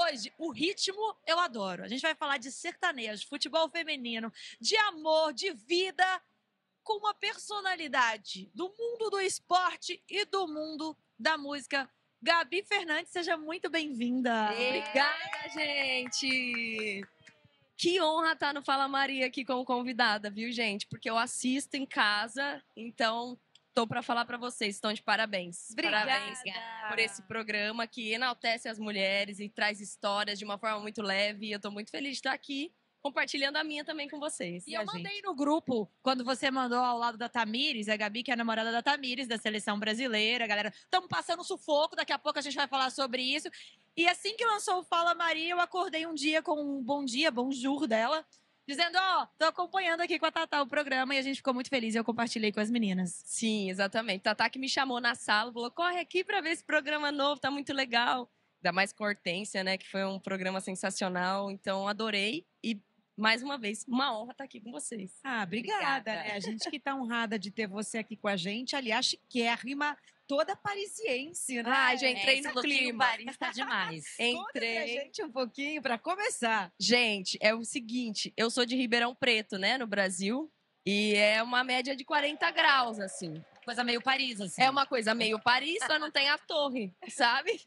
hoje, o ritmo eu adoro. A gente vai falar de sertanejo, futebol feminino, de amor, de vida, com uma personalidade do mundo do esporte e do mundo da música. Gabi Fernandes, seja muito bem-vinda. Obrigada, gente! Que honra estar no Fala Maria aqui como convidada, viu, gente? Porque eu assisto em casa, então tô para falar para vocês. Estão de parabéns. Obrigada. Parabéns por esse programa que enaltece as mulheres e traz histórias de uma forma muito leve. E eu tô muito feliz de estar aqui compartilhando a minha também com vocês. E eu mandei no grupo, quando você mandou ao lado da Tamires, a Gabi, que é a namorada da Tamires, da seleção brasileira, galera. Estamos passando sufoco, daqui a pouco a gente vai falar sobre isso. E assim que lançou o Fala Maria, eu acordei um dia com um bom dia, bonjour dela, dizendo, tô acompanhando aqui com a Tatá o programa, e a gente ficou muito feliz e eu compartilhei com as meninas. Sim, exatamente. Tatá que me chamou na sala, falou, corre aqui para ver esse programa novo, tá muito legal. Ainda mais com a Hortência, né, que foi um programa sensacional, então adorei e mais uma vez, uma honra estar aqui com vocês. Obrigada, né? A gente que tá honrada de ter você aqui com a gente. Aliás, chiquérrima, toda parisiense, né? Ai, já entrei no clima. Paris tá demais. Conta pra gente um pouquinho, para começar. Gente, é o seguinte, eu sou de Ribeirão Preto, né, no Brasil, e é uma média de 40 graus, assim. Coisa meio Paris, assim. É uma coisa meio Paris, só não tem a torre, sabe?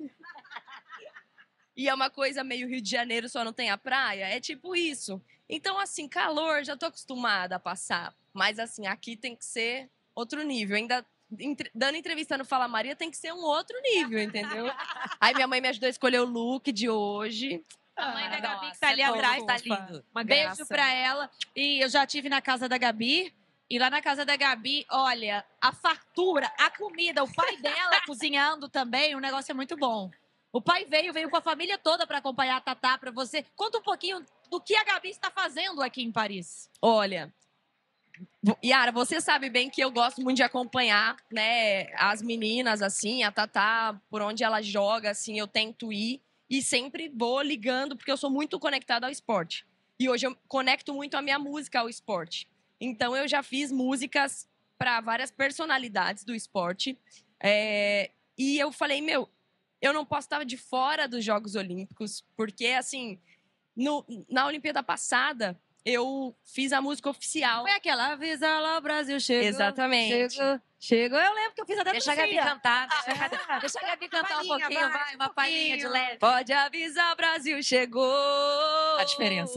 E é uma coisa meio Rio de Janeiro, só não tem a praia. É tipo isso. Então, assim, calor, já tô acostumada a passar. Mas, assim, aqui tem que ser outro nível. Ainda dando entrevista no Fala Maria, tem que ser um outro nível, entendeu? Aí minha mãe me ajudou a escolher o look de hoje. A mãe da Gabi, Nossa, que tá ali fofo, atrás, tá lindo. Uma beijo graça. pra ela. E eu já estive na casa da Gabi. E lá na casa da Gabi, olha, a fartura, a comida, o pai dela cozinhando também, o negócio é muito bom. O pai veio com a família toda para acompanhar a Tatá, para você. Conta um pouquinho do que a Gabi está fazendo aqui em Paris. Olha, Yara, você sabe bem que eu gosto muito de acompanhar, né, as meninas, assim, a Tatá, por onde ela joga, assim, eu tento ir e sempre vou ligando, porque eu sou muito conectada ao esporte. E hoje eu conecto muito a minha música ao esporte. Então, eu já fiz músicas para várias personalidades do esporte. E eu falei, eu não posso estar de fora dos Jogos Olímpicos, porque, assim, na Olimpíada passada, eu fiz a música oficial. Foi aquela, avisa lá, o Brasil chegou. Exatamente. Chegou. Eu lembro que eu fiz até Deixa a Gabi cantar. Deixa a Gabi cantar um Palhinha, pouquinho, vai, vai. Uma palhinha de leve. Pode avisar, Brasil chegou. A diferença.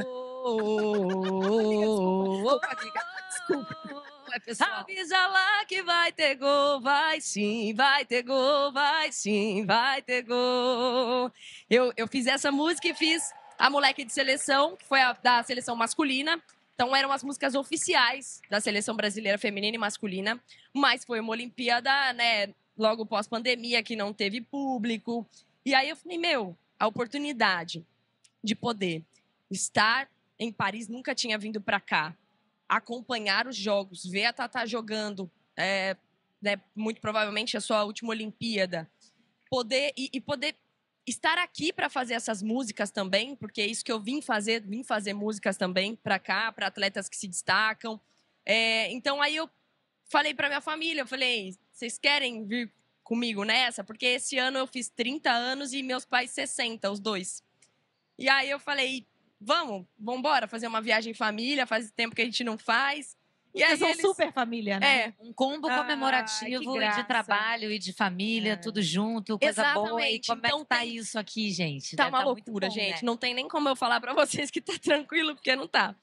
Desculpa, amiga. Desculpa. Vai, pessoal. Avisa lá que vai ter gol, vai sim, vai ter gol, vai sim, vai ter gol. Eu fiz essa música e fiz a Moleque de Seleção, que foi a da seleção masculina. Então eram as músicas oficiais da seleção brasileira feminina e masculina. Mas foi uma Olimpíada, né, logo pós-pandemia, que não teve público. E aí eu falei, a oportunidade de poder estar em Paris, nunca tinha vindo para cá, acompanhar os jogos, ver a Tatá jogando, né, muito provavelmente a sua última Olimpíada, poder estar aqui para fazer essas músicas também, porque é isso que eu vim fazer músicas também para cá, para atletas que se destacam. Então aí eu falei para minha família, eu falei, vocês querem vir comigo nessa? Porque esse ano eu fiz 30 anos e meus pais 60, os dois. E aí eu falei, vamos embora fazer uma viagem em família, faz tempo que a gente não faz. E aí Vocês são super família, né? Um combo comemorativo que e de graça. trabalho e de família, tudo junto, coisa boa. E Exatamente. como é Então que tá tem- isso aqui, gente? Tá Deve uma muito loucura, bom, gente. né? Não tem nem como eu falar pra vocês que tá tranquilo, porque não tá.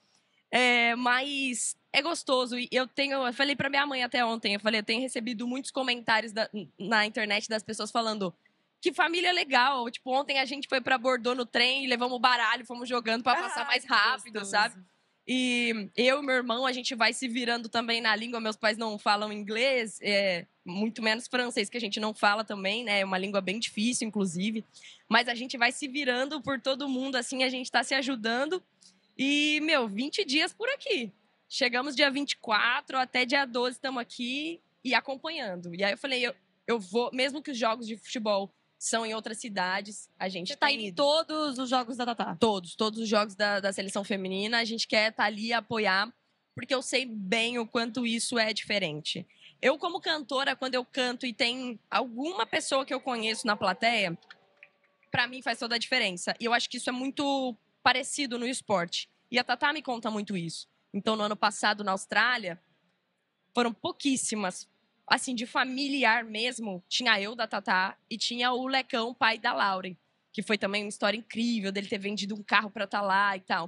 Mas é gostoso. E eu falei pra minha mãe até ontem, eu tenho recebido muitos comentários na internet das pessoas falando que família legal. Tipo, ontem a gente foi pra Bordeaux no trem, levamos baralho, fomos jogando pra passar mais rápido, gostoso. sabe? E eu e meu irmão, a gente vai se virando também na língua. Meus pais não falam inglês, muito menos francês, que a gente não fala também, né? É uma língua bem difícil, inclusive. Mas a gente vai se virando por todo mundo, assim, a gente tá se ajudando. E, 20 dias por aqui. Chegamos dia 24, até dia 12 estamos aqui e acompanhando. E aí eu falei, eu vou, mesmo que os jogos de futebol são em outras cidades, a gente Você tá tá indo em indo. todos os jogos da Tatá. Todos os jogos da seleção feminina, a gente quer estar ali e apoiar, porque eu sei bem o quanto isso é diferente. Eu, como cantora, quando eu canto e tem alguma pessoa que eu conheço na plateia, pra mim faz toda a diferença. E eu acho que isso é muito parecido no esporte. E a Tatá me conta muito isso. Então, no ano passado, na Austrália, foram pouquíssimas. Assim, de familiar mesmo, tinha eu da Tatá e tinha o Lecão, pai da Lauren, que foi também uma história incrível dele ter vendido um carro pra estar lá e tal.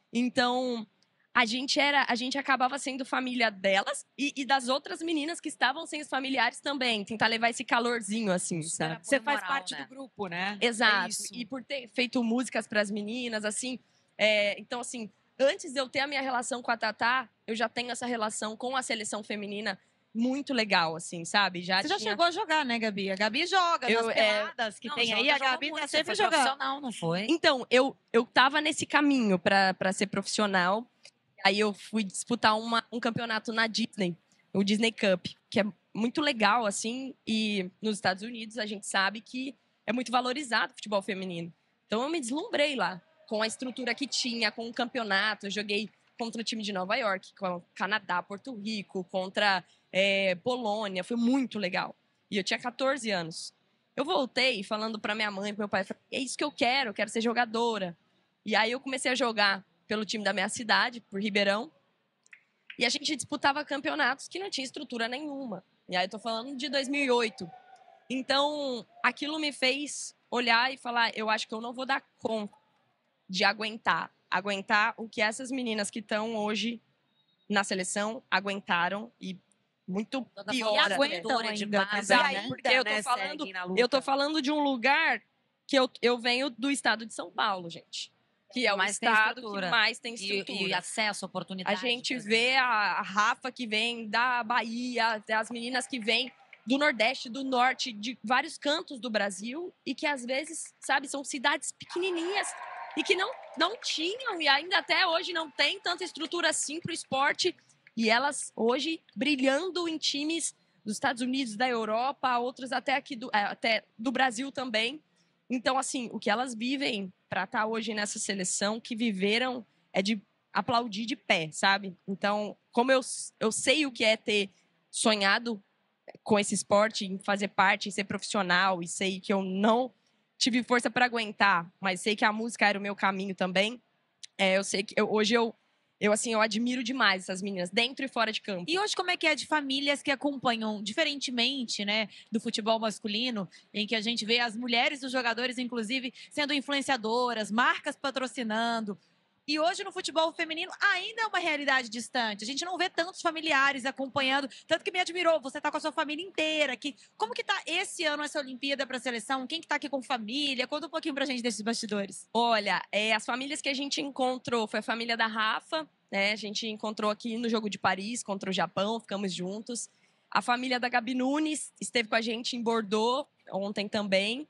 Então, a gente acabava sendo família delas e das outras meninas que estavam sem os familiares também. Tentar levar esse calorzinho, assim, sabe? Você faz moral, parte né? do grupo, né? Exato. É isso. E por ter feito músicas para as meninas, assim. Então, assim, antes de eu ter a minha relação com a Tatá, eu já tenho essa relação com a seleção feminina muito legal, assim, sabe? Você já chegou a jogar, né, Gabi? A Gabi joga Eu, nas peladas que Não, tem joga, aí. A joga Gabi muito, tá você sempre foi jogando. profissional, não foi? Então, eu tava nesse caminho para ser profissional. Aí eu fui disputar um campeonato na Disney, o Disney Cup, que é muito legal, assim. E nos Estados Unidos a gente sabe que é muito valorizado o futebol feminino. Então eu me deslumbrei lá, com a estrutura que tinha, com o campeonato. Eu joguei contra o time de Nova York, com o Canadá, Porto Rico, contra Polônia. Foi muito legal. E eu tinha 14 anos. Eu voltei falando para minha mãe, para meu pai, é isso que eu quero ser jogadora. E aí eu comecei a jogar pelo time da minha cidade, por Ribeirão. E a gente disputava campeonatos que não tinha estrutura nenhuma. E aí eu tô falando de 2008. Então, aquilo me fez olhar e falar, eu acho que eu não vou dar conta de aguentar o que essas meninas que estão hoje na seleção aguentaram e muito Toda pior. a aguentam estrutura de ainda base, também, né? Porque eu tô falando de um lugar que eu venho do estado de São Paulo, gente. Que é o Mais tem estado que estrutura. mais tem estrutura. E acesso, A oportunidade. gente por exemplo. vê a Rafa que vem da Bahia, as meninas que vêm do Nordeste, do Norte, de vários cantos do Brasil e que às vezes, sabe, são cidades pequenininhas e que não tinham e ainda até hoje não tem tanta estrutura assim para o esporte. E elas hoje brilhando em times dos Estados Unidos, da Europa, outros até aqui até do Brasil também. Então, assim, o que elas vivem para estar hoje nessa seleção, que viveram, é de aplaudir de pé, sabe? Então, como eu sei o que é ter sonhado com esse esporte, em fazer parte, em ser profissional, e sei que eu não tive força para aguentar, mas sei que a música era o meu caminho também. Eu sei que hoje eu admiro demais essas meninas, dentro e fora de campo. E hoje, como é que é de famílias que acompanham, diferentemente, né, do futebol masculino, em que a gente vê as mulheres dos jogadores, inclusive, sendo influenciadoras, marcas patrocinando. E hoje, no futebol feminino, ainda é uma realidade distante. A gente não vê tantos familiares acompanhando. Tanto que me admirou, você tá com a sua família inteira aqui. Como que tá esse ano essa Olimpíada para a seleção? Quem que tá aqui com família? Conta um pouquinho pra gente desses bastidores. Olha, as famílias que a gente encontrou foi a família da Rafa, né? A gente encontrou aqui no Jogo de Paris contra o Japão, ficamos juntos. A família da Gabi Nunes esteve com a gente em Bordeaux ontem também.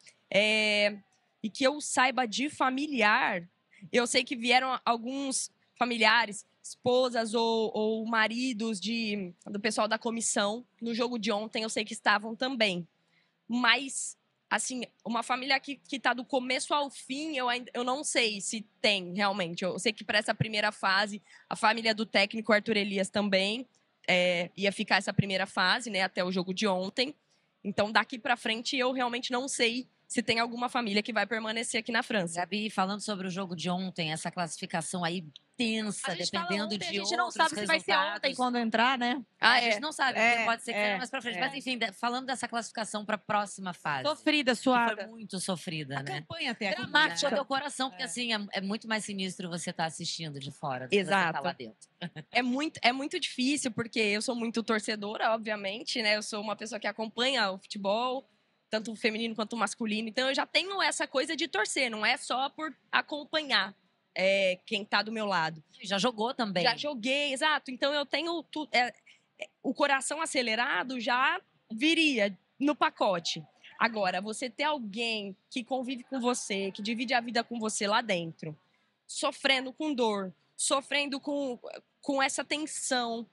E que eu saiba de familiar, eu sei que vieram alguns familiares, esposas ou maridos do pessoal da comissão. No jogo de ontem, eu sei que estavam também. Mas, assim, uma família que tá do começo ao fim, eu não sei se tem, realmente. Eu sei que para essa primeira fase, a família do técnico Arthur Elias também ia ficar essa primeira fase, né, até o jogo de ontem. Então, daqui para frente, eu realmente não sei se tem alguma família que vai permanecer aqui na França. Gabi, falando sobre o jogo de ontem, essa classificação aí tensa, A gente fala dependendo ontem, de a gente não outros sabe se vai ser resultados. ontem quando entrar, né? A gente não sabe, porque pode ser que seja mais pra frente. é. Mas, enfim, falando dessa classificação para a próxima fase. Sofrida, Que suada. foi muito sofrida, A né? campanha até aqui. Dramático né? teu coração, porque assim, é muito mais sinistro você estar assistindo de fora do que você Exato. tá lá dentro. É muito difícil, porque eu sou muito torcedora, obviamente, né? Eu sou uma pessoa que acompanha o futebol, tanto o feminino quanto o masculino. Então, eu já tenho essa coisa de torcer, não é só por acompanhar quem tá do meu lado. Já jogou também. Já joguei, exato. Então, eu tenho o coração acelerado já viria no pacote. Agora, você ter alguém que convive com você, que divide a vida com você lá dentro, sofrendo com dor, sofrendo com essa tensão.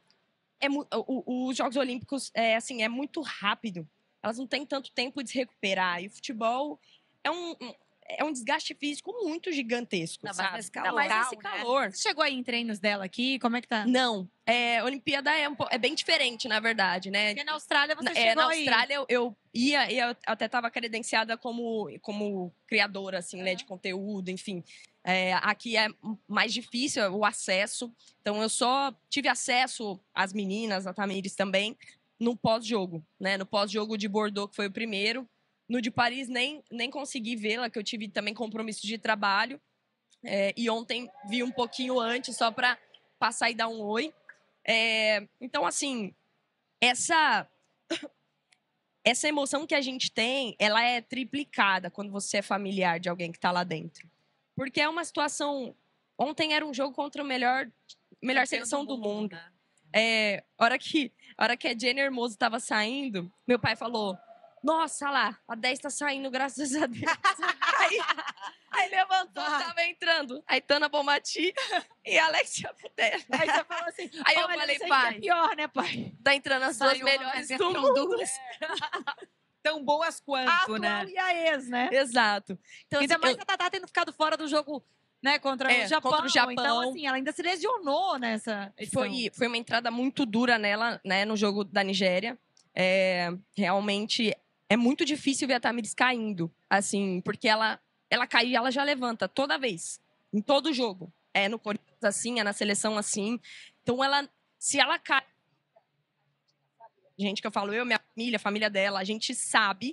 Os Jogos Olímpicos é muito rápido. Elas não têm tanto tempo de se recuperar. E o futebol é um desgaste físico muito gigantesco, Ainda mais sabe? nesse Ainda mais calor, nesse né? calor. Você chegou aí em treinos dela aqui? Como é que tá? Não, Olimpíada é bem diferente, na verdade, né? Porque na Austrália você chegou Na aí. Austrália eu ia e eu até estava credenciada como criadora, assim, né, de conteúdo, enfim. Aqui é mais difícil o acesso, então eu só tive acesso às meninas, a Tamires também, no pós-jogo, né? No pós-jogo de Bordeaux, que foi o primeiro. No de Paris nem consegui vê-la, que eu tive também compromisso de trabalho. E ontem vi um pouquinho antes, só para passar e dar um oi. Então, assim, essa emoção que a gente tem, ela é triplicada quando você é familiar de alguém que está lá dentro. Porque é uma situação... Ontem era um jogo contra a melhor seleção do mundo. Né? Hora que a Jenny Hermoso estava saindo, meu pai falou, nossa, lá, a 10 está saindo, graças a Deus. Aí levantou, tava entrando. Aí Tana Bonmati e Alexia Putellas. Aí você falou assim, Aí eu olha, falei, isso aí pai, que é pior, né, pai? tá entrando as duas Saiu uma, melhores mas do entram mundo. duas. Tão boas A quanto, atual né? e a ex, né? Exato. Então, Ainda assim, mais a Tatá tendo ficado fora do jogo, né, contra o Japão. contra o Japão. Então, assim, ela ainda se lesionou nessa edição. Foi uma entrada muito dura nela, né, no jogo da Nigéria. Realmente é muito difícil ver a Tamires caindo, assim, porque ela cai e ela já levanta toda vez, em todo jogo. No Corinthians assim, na seleção assim. Então se ela cai, gente que eu falo, minha família, a família dela, a gente sabe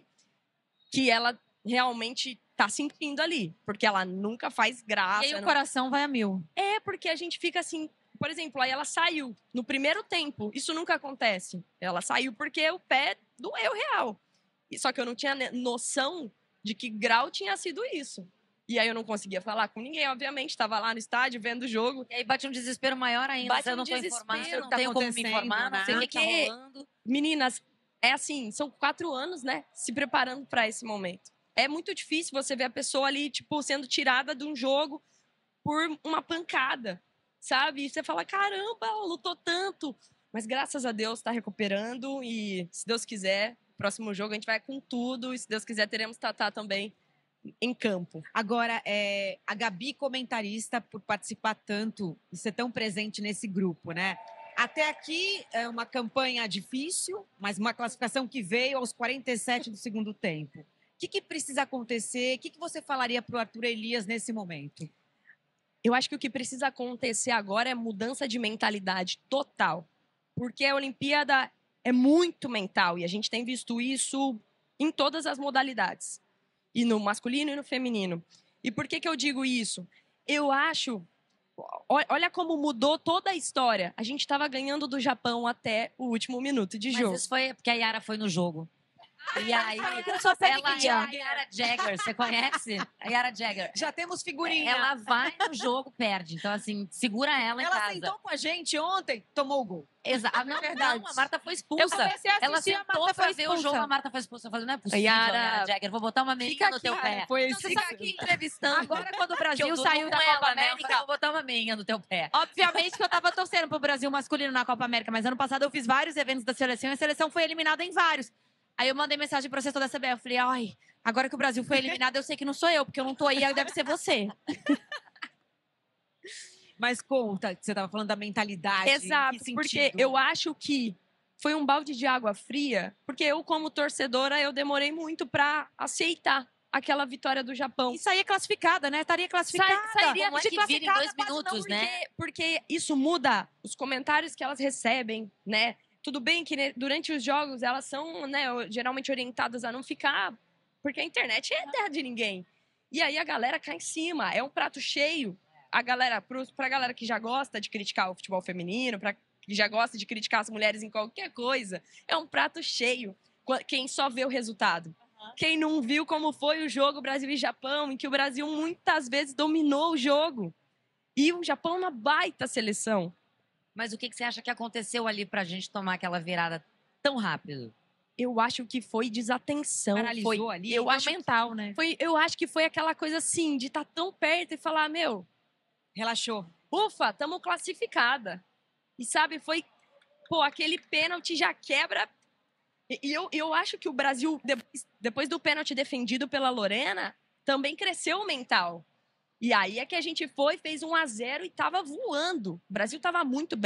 que ela realmente tá sentindo ali, porque ela nunca faz graça. E aí o coração vai a mil. Porque a gente fica assim, por exemplo, aí ela saiu no primeiro tempo, isso nunca acontece. Ela saiu porque o pé doeu real. Só que eu não tinha noção de que grau tinha sido isso. E aí eu não conseguia falar com ninguém, obviamente, estava lá no estádio vendo o jogo. E aí bate um desespero maior ainda. Bate Eu não um tô informada, desespero, não tá tenho como me acontecendo, informar, não sei o né? que tá Porque- rolando. Meninas, assim, são 4 anos, né, se preparando para esse momento. É muito difícil você ver a pessoa ali, tipo, sendo tirada de um jogo por uma pancada, sabe? E você fala, caramba, ela lutou tanto. Mas graças a Deus tá recuperando e, se Deus quiser, próximo jogo a gente vai com tudo. E se Deus quiser, teremos Tatá também em campo. Agora, a Gabi, comentarista, por participar tanto e ser tão presente nesse grupo, né? Até aqui é uma campanha difícil, mas uma classificação que veio aos 47 do segundo tempo. O que precisa acontecer? O que você falaria para o Arthur Elias nesse momento? Eu acho que o que precisa acontecer agora é mudança de mentalidade total. Porque a Olimpíada é muito mental e a gente tem visto isso em todas as modalidades. E no masculino e no feminino. E por que eu digo isso? Eu acho... Olha como mudou toda a história. A gente estava ganhando do Japão até o último minuto de jogo. Mas isso foi porque a Yara foi no jogo. E aí, eu sou ela pequenininha. é a Yara Jagger, você conhece? A Yara Jagger. Já temos figurinha. Ela vai no jogo, perde. Então, assim, segura ela em Ela casa. sentou com a gente ontem, tomou o gol. Não, verdade. não, a Marta foi Eu expulsa. comecei a Ela assistir, a sentou Marta pra foi ver o expulsa. jogo, a Marta foi expulsa. Eu falei, não é possível, Yara, Yara Jagger. Vou botar uma meinha no teu pé. Foi Então, você esse sabe aqui entrevistando. Agora, quando o Que eu Brasil durmo saiu com da ela, Copa né? Eu falei, América, vou botar uma meinha no teu pé. obviamente que eu tava torcendo pro Brasil masculino na Copa América, mas ano passado eu fiz vários eventos da seleção e a seleção foi eliminada em vários. Aí eu mandei mensagem pro assessor da CBF, eu falei, ai, agora que o Brasil foi eliminado, eu sei que não sou eu, porque eu não tô aí, deve ser você. Mas conta, que você estava falando da mentalidade. Exato, em que porque sentido? eu acho que foi um balde de água fria, porque eu, como torcedora, eu demorei muito para aceitar aquela vitória do Japão. E saía classificada, né? Estaria classificada. Sairia Como é de que vira em classificada, 2 quase não, minutos, né? Porque isso muda os comentários que elas recebem, né? Tudo bem que durante os jogos elas são, né, geralmente orientadas a não ficar, porque a internet é terra de ninguém. E aí a galera cai em cima, é um prato cheio. Pra galera que já gosta de criticar o futebol feminino, pra que já gosta de criticar as mulheres em qualquer coisa, é um prato cheio. Quem só vê o resultado. Quem não viu como foi o jogo Brasil e Japão, em que o Brasil muitas vezes dominou o jogo. E o Japão é uma baita seleção. Mas o que você acha que aconteceu ali pra gente tomar aquela virada tão rápido? Eu acho que foi desatenção. Paralisou ali. Eu acho, mental, né? eu acho que foi aquela coisa assim, de estar tão perto e falar, meu, Relaxou. ufa, estamos classificada. E sabe, foi, aquele pênalti já quebra. E eu acho que o Brasil, depois do pênalti defendido pela Lorena, também cresceu o mental. E aí é que a gente fez 1-0 e tava voando. O Brasil tava muito bem.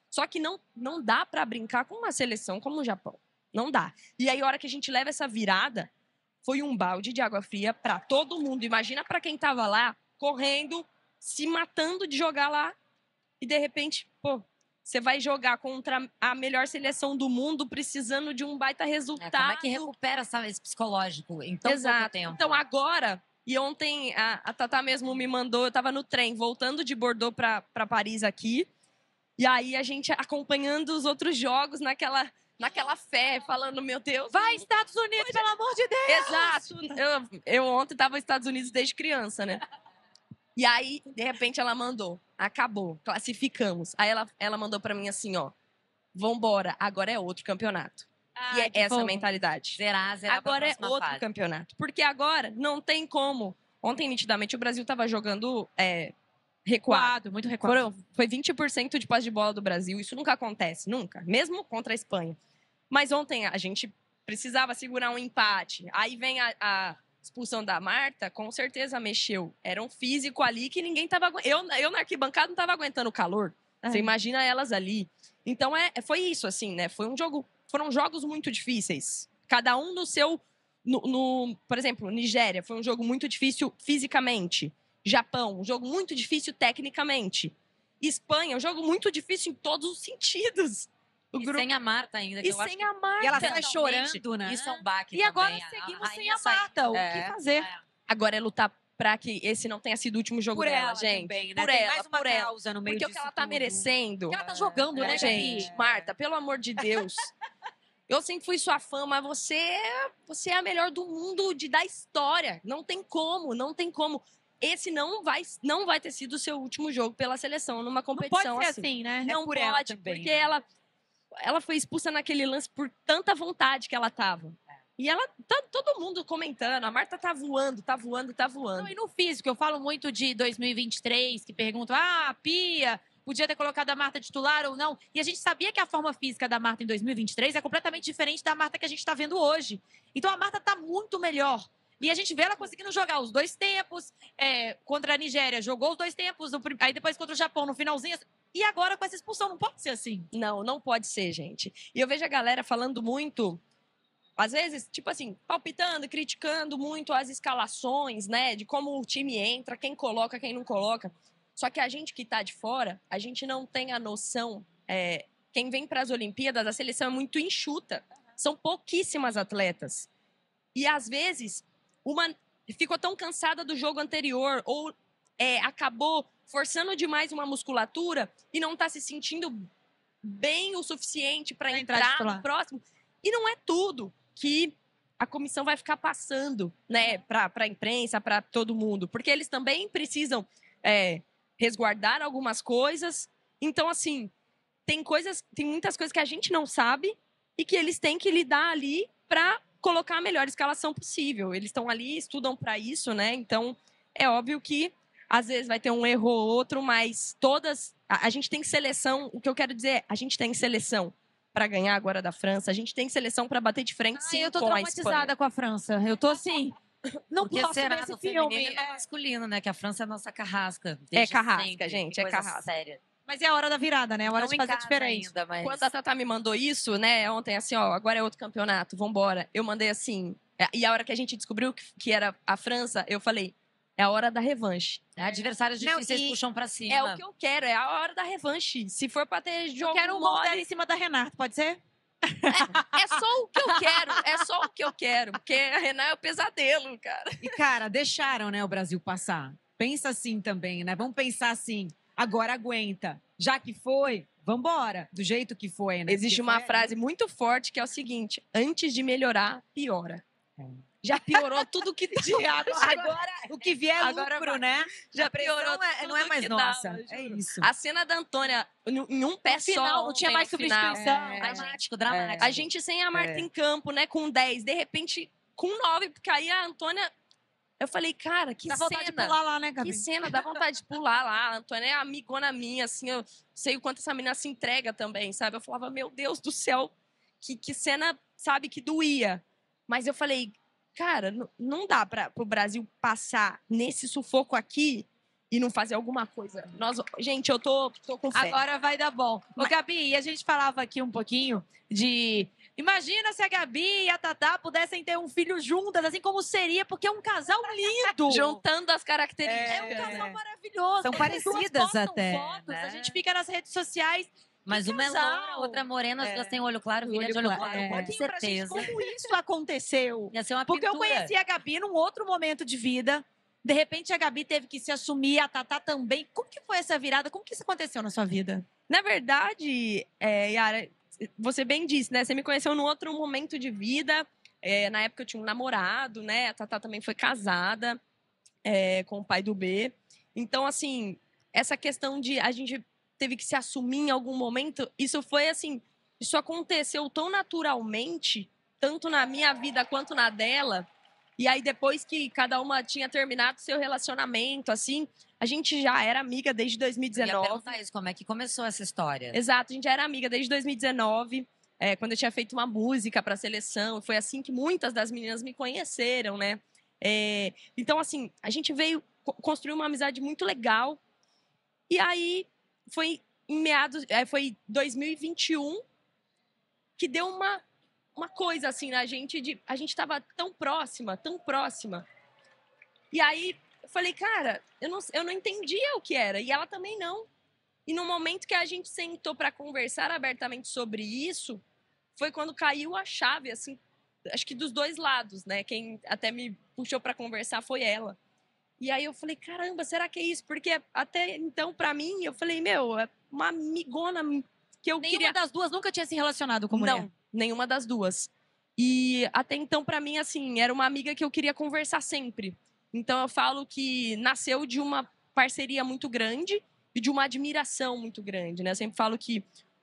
Só que não dá pra brincar com uma seleção como o Japão. Não dá. E aí, a hora que a gente leva essa virada, foi um balde de água fria pra todo mundo. Imagina pra quem tava lá, correndo, se matando de jogar lá. E, de repente, pô, você vai jogar contra a melhor seleção do mundo, precisando de um baita resultado. Como é que recupera esse psicológico em tão pouco tempo? Então, agora... E ontem a Tatá mesmo me mandou, eu tava no trem, voltando de Bordeaux pra Paris aqui. E aí a gente acompanhando os outros jogos naquela fé, falando, meu Deus. Vai, Estados Unidos, pelo amor de Deus! Exato. Eu ontem tava nos Estados Unidos desde criança, né? E aí, de repente, ela mandou. Acabou, classificamos. Aí ela mandou pra mim assim, ó. Vambora, agora é outro campeonato. E é essa a mentalidade. Zerar Agora é pra próxima outro fase. campeonato. Porque agora não tem como. Ontem, nitidamente, o Brasil tava jogando recuado. Muito recuado. Foi 20% de posse de bola do Brasil. Isso nunca acontece, nunca. Mesmo contra a Espanha. Mas ontem a gente precisava segurar um empate. Aí vem a expulsão da Marta, com certeza mexeu. Era um físico ali que ninguém tava aguentando. Eu na arquibancada não tava aguentando o calor. Você imagina elas ali. Então foi isso, assim, né? Foram jogos muito difíceis. Cada um no seu... por exemplo, Nigéria foi um jogo muito difícil fisicamente. Japão, um jogo muito difícil tecnicamente. Espanha, um jogo muito difícil em todos os sentidos. Sem a Marta ainda. Que E eu acho sem a Marta. E ela sai mentalmente, chorando, né? Isso é um baque E agora também. A seguimos sem rainha a Marta. O que É. fazer? Agora é lutar pra que esse não tenha sido o último jogo Por dela, ela gente. também, né? Por Tem ela, mais uma por ela. causa no meio Porque o disso que ela tá tudo. merecendo. Porque ela tá jogando, né, Gente, Gabi? Marta, pelo amor de Deus. Eu sempre fui sua fã, mas você é a melhor do mundo da história. Não tem como, não tem como. Esse não vai ter sido o seu último jogo pela seleção numa Não competição pode ser assim. assim, né? Não por pode, ela também, porque né? ela foi expulsa naquele lance por tanta vontade que ela tava. E ela todo mundo comentando, a Marta tá voando, tá voando, tá voando. Não, e no físico, eu falo muito de 2023, que perguntam, a Pia podia ter colocado a Marta titular ou não. E a gente sabia que a forma física da Marta em 2023 é completamente diferente da Marta que a gente tá vendo hoje. Então a Marta tá muito melhor. E a gente vê ela conseguindo jogar os dois tempos. Contra a Nigéria, jogou os dois tempos. Aí depois contra o Japão, no finalzinho. E agora com essa expulsão, não pode ser assim. Não pode ser, gente. E eu vejo a galera falando muito, às vezes, tipo assim, palpitando, criticando muito as escalações, né? De como o time entra, quem coloca, quem não coloca. Só que a gente que tá de fora, a gente não tem a noção. Quem vem para as Olimpíadas, a seleção é muito enxuta. São pouquíssimas atletas. E às vezes, uma ficou tão cansada do jogo anterior ou acabou forçando demais uma musculatura e não tá se sentindo bem o suficiente para entrar no próximo. E não é tudo que a comissão vai ficar passando, né, para a imprensa, para todo mundo, porque eles também precisam resguardar algumas coisas. Então, assim, tem muitas coisas que a gente não sabe e que eles têm que lidar ali para colocar a melhor escalação possível. Eles estão ali, estudam para isso, né? Então, é óbvio que às vezes vai ter um erro ou outro, mas todas... A gente tem seleção, o que eu quero dizer é, a gente tem seleção para ganhar agora da França, a gente tem seleção para bater de frente, sim, eu tô com a Espanha. traumatizada com a França. Eu tô assim... Não Porque posso ver será esse do filme. feminino e do masculino, né? Que a França é a nossa carrasca. É desde carrasca, sempre, gente, que é coisa carrasca. séria. Mas é a hora da virada, né? É a hora Não de em fazer casa diferente. ainda, mas... Quando a Tatá me mandou isso, né, ontem, assim, ó, agora é outro campeonato, vambora. Eu mandei assim, e a hora que a gente descobriu que era a França, eu falei, é a hora da revanche. Adversários Não, difíceis e puxam pra cima. É o que eu quero, é a hora da revanche. Se for pra ter jogo Eu quero um gol dela mole, em cima da Renata, pode ser? é só o que eu quero, é só o que eu quero. Porque a Renan é o pesadelo, cara. E, cara, deixaram, né, o Brasil passar. Pensa assim também, né? Vamos pensar assim, agora aguenta. Já que foi, vambora. Do jeito que foi, né? Existe Porque uma foi frase muito forte que é o seguinte, antes de melhorar, piora. Já piorou tudo que de errado. Agora, o que vier é Agora lucro, vai. né? Já A pressão piorou não é tudo mais que nossa. dava, É juro. isso. A cena da Antônia em um pé No final, só. não tinha ontem, mais no final. substituição. Dramático, dramático. A gente sem a Marta em campo, né? Com 10. De repente, com 9, porque aí a Antônia... Eu falei, cara, que Dá cena. vontade de pular lá, né, Gabi? Que cena, dá vontade de pular lá. A Antônia é amigona minha, assim, eu sei o quanto essa menina se entrega também, sabe? Eu falava, meu Deus do céu, que cena, sabe, que doía. Mas eu falei, cara, não dá pro Brasil passar nesse sufoco aqui e não fazer alguma coisa. Gente, eu tô com fé. Agora vai dar bom. Ô, Gabi, e a gente falava aqui um pouquinho de... Imagina se a Gabi e a Tatá pudessem ter um filho juntas, assim como seria, porque é um casal lindo. Juntando as características. É um casal maravilhoso. São As duas parecidas postam até, fotos, né? A gente fica nas redes sociais. Mas Que uma é casal. loura, a outra é morena, as duas têm olho claro, O filha olho de olho claro, claro, é. com Conta pra gente certeza. como isso aconteceu. Ia ser uma Porque eu pintura. conheci a Gabi num outro momento de vida. De repente, a Gabi teve que se assumir, a Tatá também. Como que foi essa virada? Como que isso aconteceu na sua vida? Na verdade, Yara, você bem disse, né? Você me conheceu num outro momento de vida. Na época eu tinha um namorado, né? A Tatá também foi casada com o pai do B. Então, assim, essa questão de a gente teve que se assumir em algum momento, isso foi assim, isso aconteceu tão naturalmente, tanto na minha vida quanto na dela. E aí, depois que cada uma tinha terminado seu relacionamento, assim, a gente já era amiga desde Eu ia 2019. perguntar isso, como é que começou essa história? Exato, a gente já era amiga desde 2019, quando eu tinha feito uma música para a seleção. Foi assim que muitas das meninas me conheceram, né? Então, assim, a gente veio construir uma amizade muito legal. E aí, foi em foi 2021 que deu uma coisa assim na gente, a gente tava tão próxima, tão próxima. E aí, eu falei, cara, eu não entendia o que era, e ela também não. E no momento que a gente sentou para conversar abertamente sobre isso, foi quando caiu a chave, assim, acho que dos dois lados, né? Quem até me puxou para conversar foi ela. E aí eu falei, caramba, será que é isso? Porque até então, para mim, eu falei, meu, é uma amigona que eu Nenhuma queria... das duas nunca tinha se relacionado com mulher. Não, nenhuma das duas. E até então, para mim, assim, era uma amiga que eu queria conversar sempre. Então eu falo que nasceu de uma parceria muito grande e de uma admiração muito grande, né? Eu sempre falo que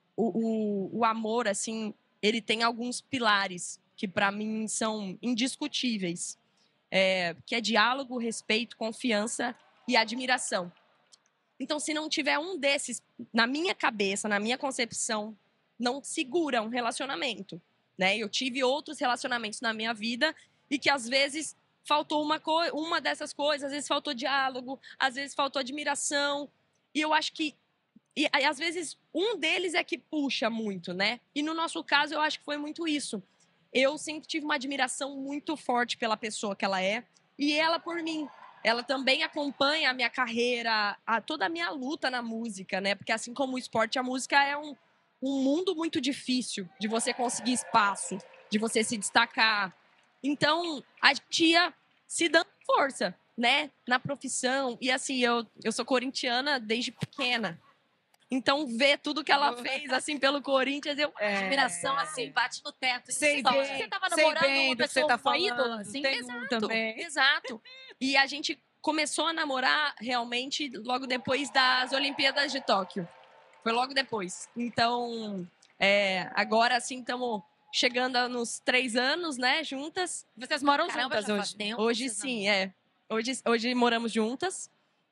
o amor, assim, ele tem alguns pilares que para mim são indiscutíveis. Que é diálogo, respeito, confiança e admiração. Então, se não tiver um desses na minha cabeça, na minha concepção, não segura um relacionamento, né? Eu tive outros relacionamentos na minha vida e que às vezes faltou uma dessas coisas, às vezes faltou diálogo, às vezes faltou admiração. E eu acho que às vezes um deles é que puxa muito, né? E no nosso caso eu acho que foi muito isso. Eu sempre tive uma admiração muito forte pela pessoa que ela é e ela por mim. Ela também acompanha a minha carreira, toda a minha luta na música, né? Porque assim como o esporte, a música é um mundo muito difícil de você conseguir espaço, de você se destacar. Então, a tia se dando força, né? Na profissão. E assim, eu sou corintiana desde pequena. Então, ver tudo que ela fez, assim, pelo Corinthians, Admiração, assim, bate no teto. Sei Só, bem, Você tava sei namorando bem uma do que você pessoa, tá uma falando. ídola, assim? Tem um também. Exato. E a gente começou a namorar realmente logo depois das Olimpíadas de Tóquio. Foi logo depois. Então, agora sim estamos chegando nos 3 anos, né, juntas. Vocês moram Caramba, juntas já faz hoje? tempo. Hoje vocês sim, Hoje moramos juntas.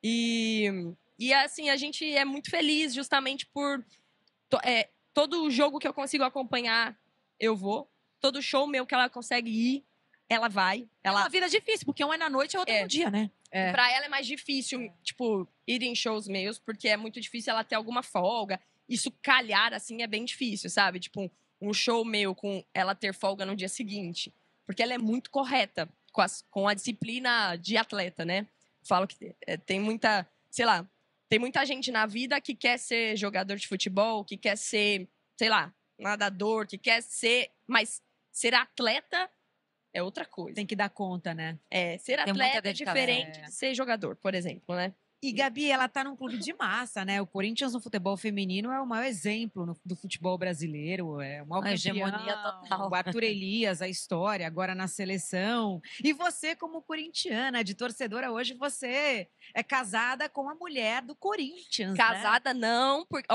E assim, a gente é muito feliz justamente por todo jogo que eu consigo acompanhar, eu vou. Todo show meu que ela consegue ir, ela vai. É uma vida difícil, porque um é na noite e outro é no dia, né? Pra ela é mais difícil, tipo, ir em shows meus, porque é muito difícil ela ter alguma folga. Isso calhar, assim, é bem difícil, sabe? Tipo, um show meu com ela ter folga no dia seguinte. Porque ela é muito correta com a disciplina de atleta, né? Falo que tem muita, sei lá, tem muita gente na vida que quer ser jogador de futebol, que quer ser, sei lá, nadador, que quer ser... Mas ser atleta é outra coisa. Tem que dar conta, né? Ser Tem muita atleta é dedicação. diferente de ser jogador, por exemplo, né? E, Gabi, ela tá num clube de massa, né? O Corinthians no futebol feminino é o maior exemplo do futebol brasileiro. É o maior Uma campeão, hegemonia total. o Arthur Elias, a história, agora na seleção. E você, como corintiana, de torcedora hoje, você é casada com a mulher do Corinthians, né? Casada não, porque...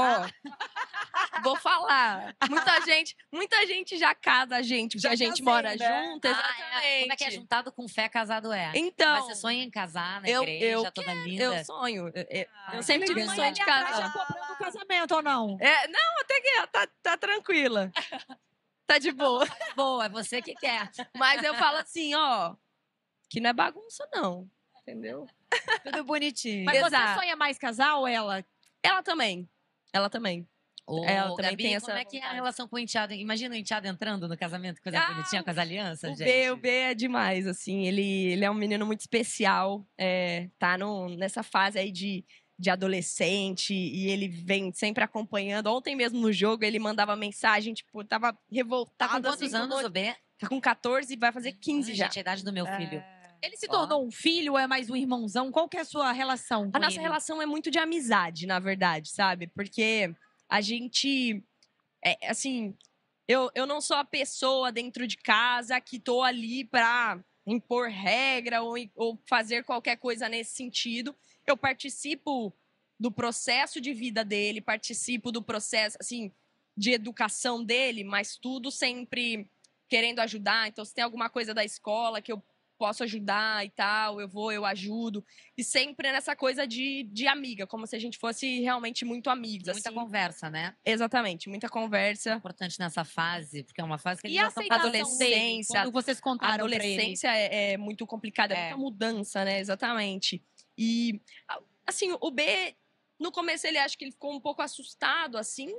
Vou falar. Muita gente já casa a gente, porque Já a gente casei, mora né? junto, exatamente. Como é que é juntado com fé, casado é? Então, Mas você sonha em casar na eu igreja, toda linda? eu sonho. Eu sempre tive legal. sonho de Atrás casar. já cobrando o casamento ou não? Não, até que tá tranquila. Tá de boa. Boa, é você que quer. Mas eu falo assim, que não é bagunça, não. Entendeu? Tudo bonitinho. Mas você Exato. sonha mais casar ou ela? Ela também. Ela também. Ô, Ela também Gabi, tem essa como é que é a vontade. relação com o enteado? Imagina o enteado entrando no casamento, coisa bonitinha com as alianças, O B é demais, assim. Ele é um menino muito especial. Tá nessa fase aí de adolescente. E ele vem sempre acompanhando. Ontem mesmo no jogo, ele mandava mensagem, tipo, tava revoltado. Tá com quantos assim, anos, o B? Tá com 14 e vai fazer 15 Ai, já. gente, a idade do meu filho. Ele se Ó. tornou um filho ou é mais um irmãozão? Qual que é a sua relação com A nossa ele? relação é muito de amizade, na verdade, sabe? Porque a gente... assim, eu não sou a pessoa dentro de casa que tô ali pra impor regra ou fazer qualquer coisa nesse sentido. Eu participo do processo de vida dele, participo do processo, assim, de educação dele, mas tudo sempre querendo ajudar. Então, se tem alguma coisa da escola que eu posso ajudar e tal, eu ajudo. E sempre nessa coisa de amiga, como se a gente fosse realmente muito amigos. Muita assim. conversa, né? Exatamente, muita conversa. Importante nessa fase, porque é uma fase que eles E a já estão aceitação passando. dele? adolescência, Quando vocês A contaram pra ele? adolescência é muito complicada, é É. muita mudança, né? Exatamente. E, assim, o B, no começo ele acho que ele ficou um pouco assustado, assim,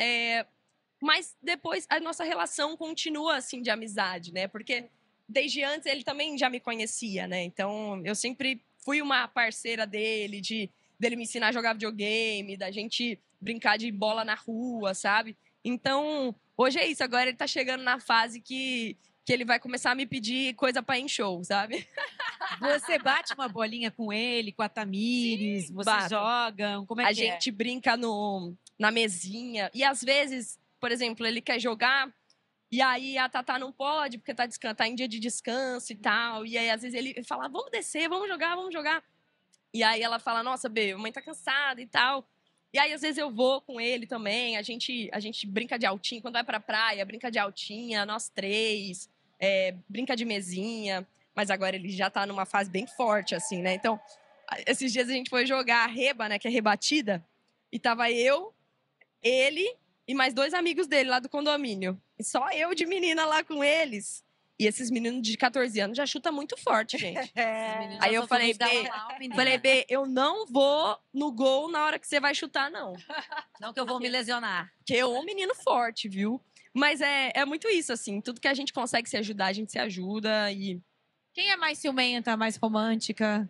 mas depois a nossa relação continua, assim, de amizade, né? Porque desde antes ele também já me conhecia, né? Então eu sempre fui uma parceira dele me ensinar a jogar videogame, da gente brincar de bola na rua, sabe? Então, hoje é isso. Agora ele tá chegando na fase que ele vai começar a me pedir coisa pra ir em show, sabe? Você bate uma bolinha com ele, com a Tamires, vocês bato. jogam, como é A que gente brinca na mesinha. E às vezes, por exemplo, ele quer jogar e aí a Tatá não pode porque tá em dia de descanso e tal. E aí às vezes ele fala, vamos descer, vamos jogar, vamos jogar. E aí ela fala, nossa, Bê, a mãe tá cansada e tal. E aí às vezes eu vou com ele também. A gente brinca de altinha. Quando vai pra praia, brinca de altinha, nós três. Brinca de mesinha. Mas agora ele já tá numa fase bem forte, assim, né? Então, esses dias a gente foi jogar a reba, né? Que é rebatida. E tava eu, ele e mais 2 amigos dele lá do condomínio. E só eu de menina lá com eles. E esses meninos de 14 anos já chutam muito forte, gente. é? Aí eu falei, B, falei, B, eu não vou no gol na hora que você vai chutar, não. Não que eu vou me lesionar. Porque eu sou um menino forte, viu? Mas é muito isso, assim. Tudo que a gente consegue se ajudar, a gente se ajuda. E Quem é mais ciumenta, mais romântica?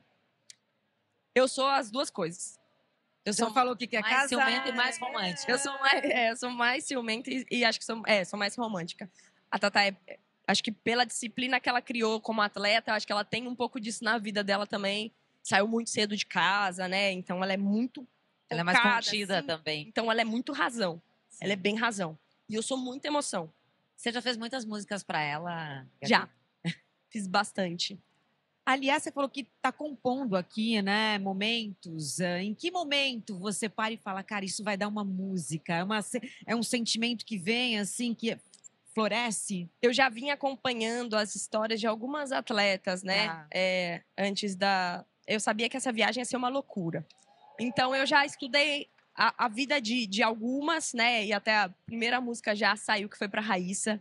eu sou as duas coisas. Eu Você sou falou que quer Mais casar. ciumenta e mais romântica. Eu sou mais ciumenta e acho que sou mais romântica. A Tatá acho que pela disciplina que ela criou como atleta, acho que ela tem um pouco disso na vida dela também. Saiu muito cedo de casa, né? Então ela é muito Ela é mais focada, contida assim. também. Então ela é muito razão. Ela é bem razão. E eu sou muita emoção. Você já fez muitas músicas pra ela? Gabi? Já. Fiz bastante. Aliás, você falou que está compondo aqui, né? Momentos. Em que momento você para e fala, cara, isso vai dar uma música? É um sentimento que vem, assim, que floresce? Eu já vim acompanhando as histórias de algumas atletas, né? Tá. Antes da. Eu sabia que essa viagem ia ser uma loucura. Então eu já estudei a vida de algumas, né? E até a primeira música já saiu, que foi para Raíssa.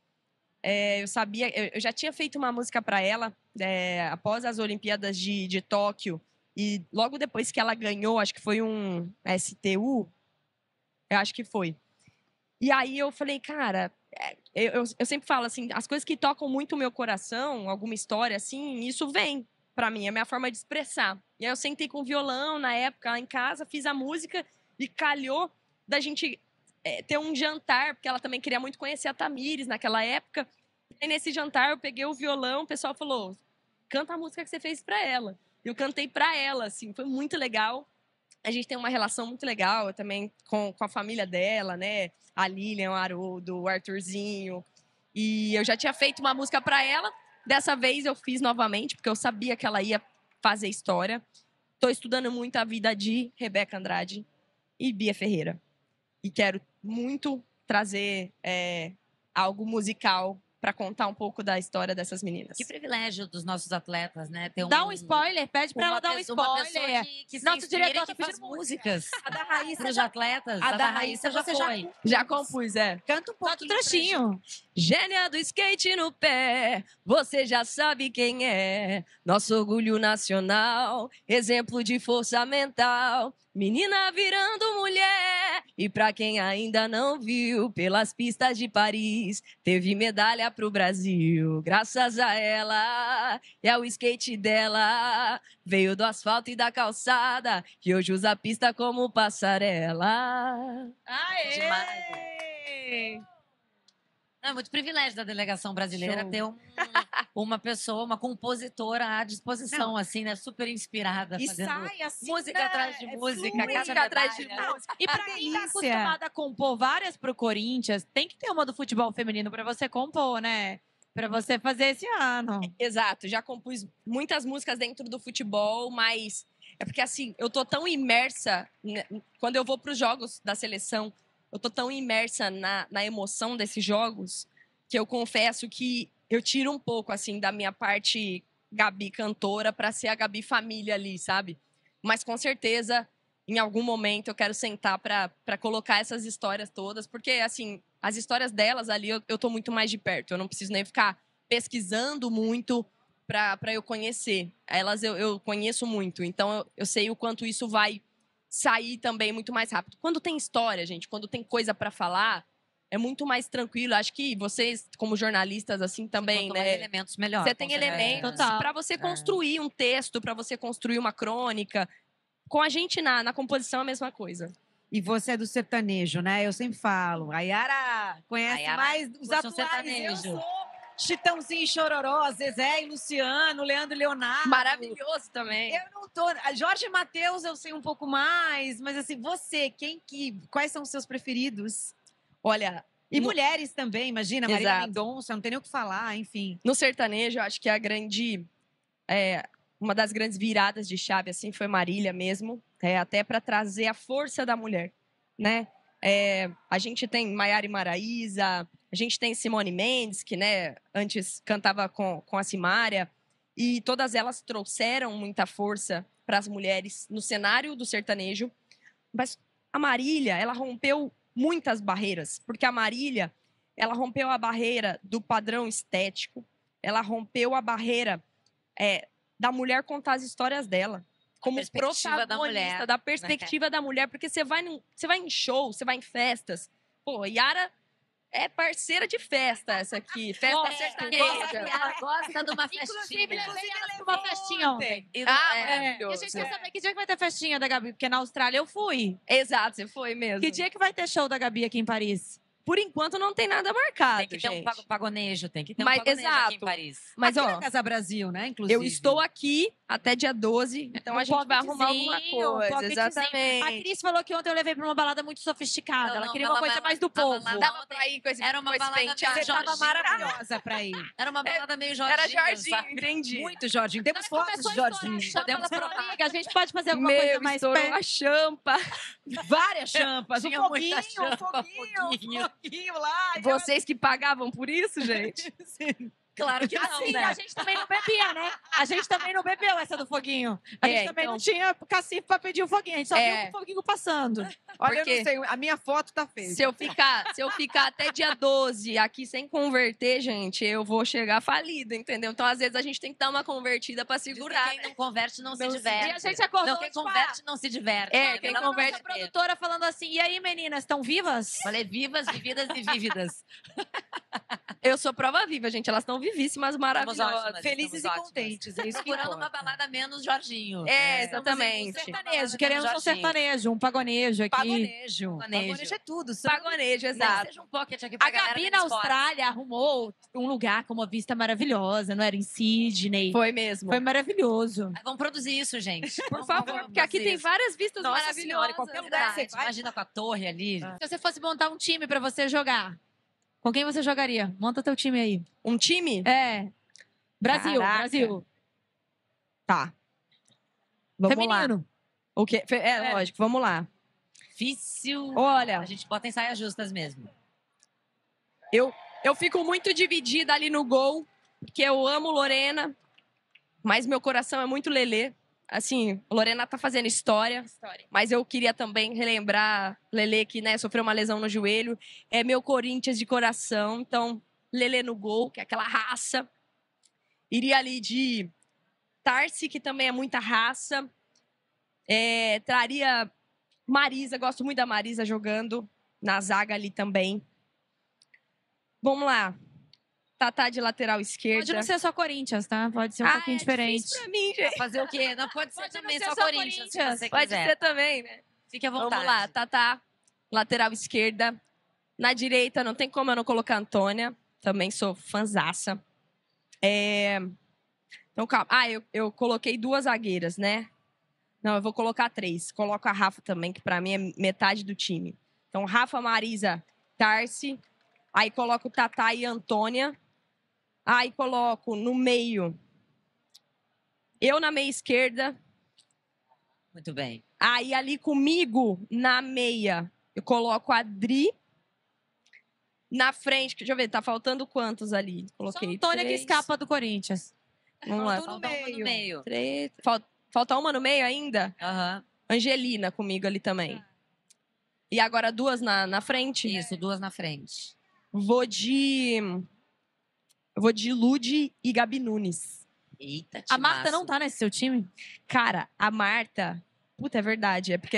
Eu sabia, eu já tinha feito uma música para ela após as Olimpíadas de Tóquio. E logo depois que ela ganhou, acho que foi um STU, eu acho que foi. E aí eu falei, cara, eu sempre falo assim, as coisas que tocam muito o meu coração, alguma história assim, isso vem pra mim, é a minha forma de expressar. E aí eu sentei com o violão na época lá em casa, fiz a música e calhou da gente ter um jantar, porque ela também queria muito conhecer a Tamires naquela época. E nesse jantar eu peguei o violão, o pessoal falou, canta a música que você fez pra ela. E eu cantei pra ela, assim, foi muito legal. A gente tem uma relação muito legal eu também com a família dela, né? A Lilian, o Haroldo, o Arthurzinho. E eu já tinha feito uma música pra ela. Dessa vez eu fiz novamente, porque eu sabia que ela ia fazer história. Estou estudando muito a vida de Rebeca Andrade e Bia Ferreira. E quero muito trazer algo musical para contar um pouco da história dessas meninas. Que privilégio dos nossos atletas, né? Ter Dá um spoiler, pede pra ela dar um Uma spoiler. pessoa que se Nosso inspira diretor e que tá faz pedindo músicas. A da Raíssa Pros já... atletas. A A da da Raíssa Raíssa já você já foi. Já compus, é. Canta um Canta pouquinho um pra trechinho. Gênia do skate no pé, você já sabe quem é. Nosso orgulho nacional, exemplo de força mental. Menina virando mulher. E pra quem ainda não viu, pelas pistas de Paris, teve medalha pro Brasil. Graças a ela, é o skate dela. Veio do asfalto e da calçada, que hoje usa a pista como passarela. Aê! Demais. É muito privilégio da delegação brasileira Show. ter uma pessoa, uma compositora à disposição, assim, né? Super inspirada, E fazendo sai assim, música né? atrás de música, flui. cada atrás de medalha. música. E pra Ah, quem tá delícia. acostumada a compor várias pro Corinthians, tem que ter uma do futebol feminino pra você compor, né? Pra você fazer esse ano. Exato, já compus muitas músicas dentro do futebol, mas é porque assim, eu tô tão imersa, quando eu vou pros jogos da seleção, eu tô tão imersa na emoção desses jogos, que eu confesso que eu tiro um pouco, assim, da minha parte Gabi cantora pra ser a Gabi família ali, sabe? Mas com certeza, em algum momento, eu quero sentar pra colocar essas histórias todas, porque, assim, as histórias delas ali, eu tô muito mais de perto, eu não preciso nem ficar pesquisando muito para eu conhecer. Elas eu conheço muito, então eu sei o quanto isso vai sair também muito mais rápido. Quando tem história, gente, quando tem coisa para falar, é muito mais tranquilo. Acho que vocês, como jornalistas, assim também, Quanto mais né? elementos, melhor. Você tem com certeza. elementos Total. para você construir um texto, para você construir uma crônica. Com a gente na composição é a mesma coisa. E você é do sertanejo, né? Eu sempre falo. A Yara conhece A Yara mais os curte um atuais. Eu sertanejo. sou Chitãozinho e Chororó, Zezé e Luciano, Leandro e Leonardo. Maravilhoso também. Eu não tô. A Jorge Mateus eu sei um pouco mais, mas assim, você, quais são os seus preferidos? Olha, E no- mulheres também, imagina, Marília Exato. Mendonça, não tem nem o que falar, enfim. no sertanejo, eu acho que uma das grandes viradas de chave assim foi Marília mesmo, até para trazer a força da mulher, né? A gente tem Maiara e Maraísa, a gente tem Simone Mendes, que, né, antes cantava com a Simária, e todas elas trouxeram muita força para as mulheres no cenário do sertanejo. Mas a Marília, ela rompeu muitas barreiras, porque a Marília, ela rompeu a barreira do padrão estético, ela rompeu a barreira da mulher contar as histórias dela. Como perspectiva da protagonista, mulher, da perspectiva da mulher, porque você vai em show, você vai em festas. Pô, Yara é parceira de festa, essa aqui. Festa sertaneja. Ela gosta de uma Inclusive, festinha. levei ela pra uma festinha ontem. E Ah, E a maravilhoso. gente quer saber que dia que vai ter festinha da Gabi, porque na Austrália eu fui. Exato, você foi mesmo. Que dia que vai ter show da Gabi aqui em Paris? Por enquanto não tem nada marcado, tem que ter gente. um pagonejo, tem que ter Mas, um pagonejo aqui em exato. Paris. Mas, Aqui ó, na Casa Brasil, né, inclusive. eu estou aqui até dia 12, então a gente vai arrumar alguma coisa. pocketzinho. A Exatamente. Cris falou que ontem eu levei pra uma balada muito sofisticada. Ela queria uma coisa mais do povo. Dava pra ir com esse, Era uma com esse balada penteado. Você tava Jorginho. maravilhosa pra ir. Era uma balada meio Jorginho, Era Jorginho, sabe? entendi. Muito, Jorginho. Temos fotos de Jorginho. Podemos amiga, a gente pode fazer alguma coisa mais estourou perto. a champa. Várias champas. Tinha um muita foguinho, champa, um foguinho lá. Vocês que pagavam por isso, gente? Claro que não, Assim, né? a gente também não bebia, né? A gente também não bebeu essa do foguinho. A gente também então. não tinha cacife pra pedir o foguinho. A gente só viu o foguinho passando. Olha, Porque- eu não sei, a minha foto tá feia. Se eu ficar até dia 12 aqui sem converter, gente, eu vou chegar falida, entendeu? Então, às vezes, a gente tem que dar uma convertida pra Diz que segurar. quem não converte não se Não se- diverte. E a gente acordou, Não, quem tipo, converte não se diverte. É, né? quem Melhor converte- não A saber. produtora falando assim, e aí, meninas, estão vivas? Falei vivas, vividas e vívidas. Eu sou prova viva, gente. Elas estão vivíssimas, maravilhosas. ótimas. Felizes e Estamos ótimas. contentes, é isso que Procurando uma importa. balada menos Jorginho. Exatamente. Sertanejo, queremos um sertanejo, um pagonejo aqui. Pagonejo. Pagonejo. Pagonejo é tudo. Pagonejo, Nem que exato. seja um pocket aqui pra A galera Gabi do na esporte. Austrália arrumou um lugar com uma vista maravilhosa, não era em Sydney. Foi mesmo. Foi maravilhoso. Vamos produzir isso, gente. Por favor, porque aqui tem várias vistas Nossa maravilhosas. Senhora, em qualquer lugar que Verdade. você vai. Imagina com a torre ali. Se você fosse montar um time pra você jogar, com quem você jogaria? Monta teu time aí. Um time? É. Brasil, Caraca. Brasil. Tá. Vamos lá. Feminino. O quê? Lógico, vamos lá. Difícil. Olha, A gente bota em saias justas mesmo. Eu fico muito dividida ali no gol, porque eu amo Lorena, mas meu coração é muito Lelê. Assim, Lorena tá fazendo história, mas eu queria também relembrar Lelê, que, né, sofreu uma lesão no joelho. É meu Corinthians de coração, então Lelê no gol, que é aquela raça. Iria ali de Tarsi, que também é muita raça. Traria Marisa, gosto muito da Marisa jogando na zaga ali também. Vamos lá. Tatá de lateral esquerda. Pode não ser só Corinthians, tá? Pode ser um pouquinho diferente. Difícil pra mim, gente. Fazer o quê? Não pode ser Pode também não ser só só Corinthians, se Corinthians. você Pode quiser. ser também, né? Fique à vontade. Vamos lá, Tatá, lateral esquerda. Na direita, não tem como eu não colocar a Antônia. Também sou fanzaça. Então, calma. Eu coloquei 2 zagueiras, né? Não, eu vou colocar 3. Coloco a Rafa também, que pra mim é metade do time. Então, Rafa, Marisa, Tarsi. Aí coloco Tatá e Antônia. Aí coloco no meio, eu na meia esquerda. Muito bem. Aí ali comigo, na meia, eu coloco a Adri. Na frente, deixa eu ver, tá faltando quantos ali? Só Coloquei Antônia que 3. escapa do Corinthians. Vamos lá. Faltou no Falta uma no meio. meio. 3. Falta uma no meio ainda? Aham. Angelina comigo ali também. E agora 2 na frente? Isso, 2 na frente. Vou de Lude e Gabi Nunes. Eita, A Marta timaço. não tá nesse seu time? Cara, a Marta... Puta, é verdade. É porque...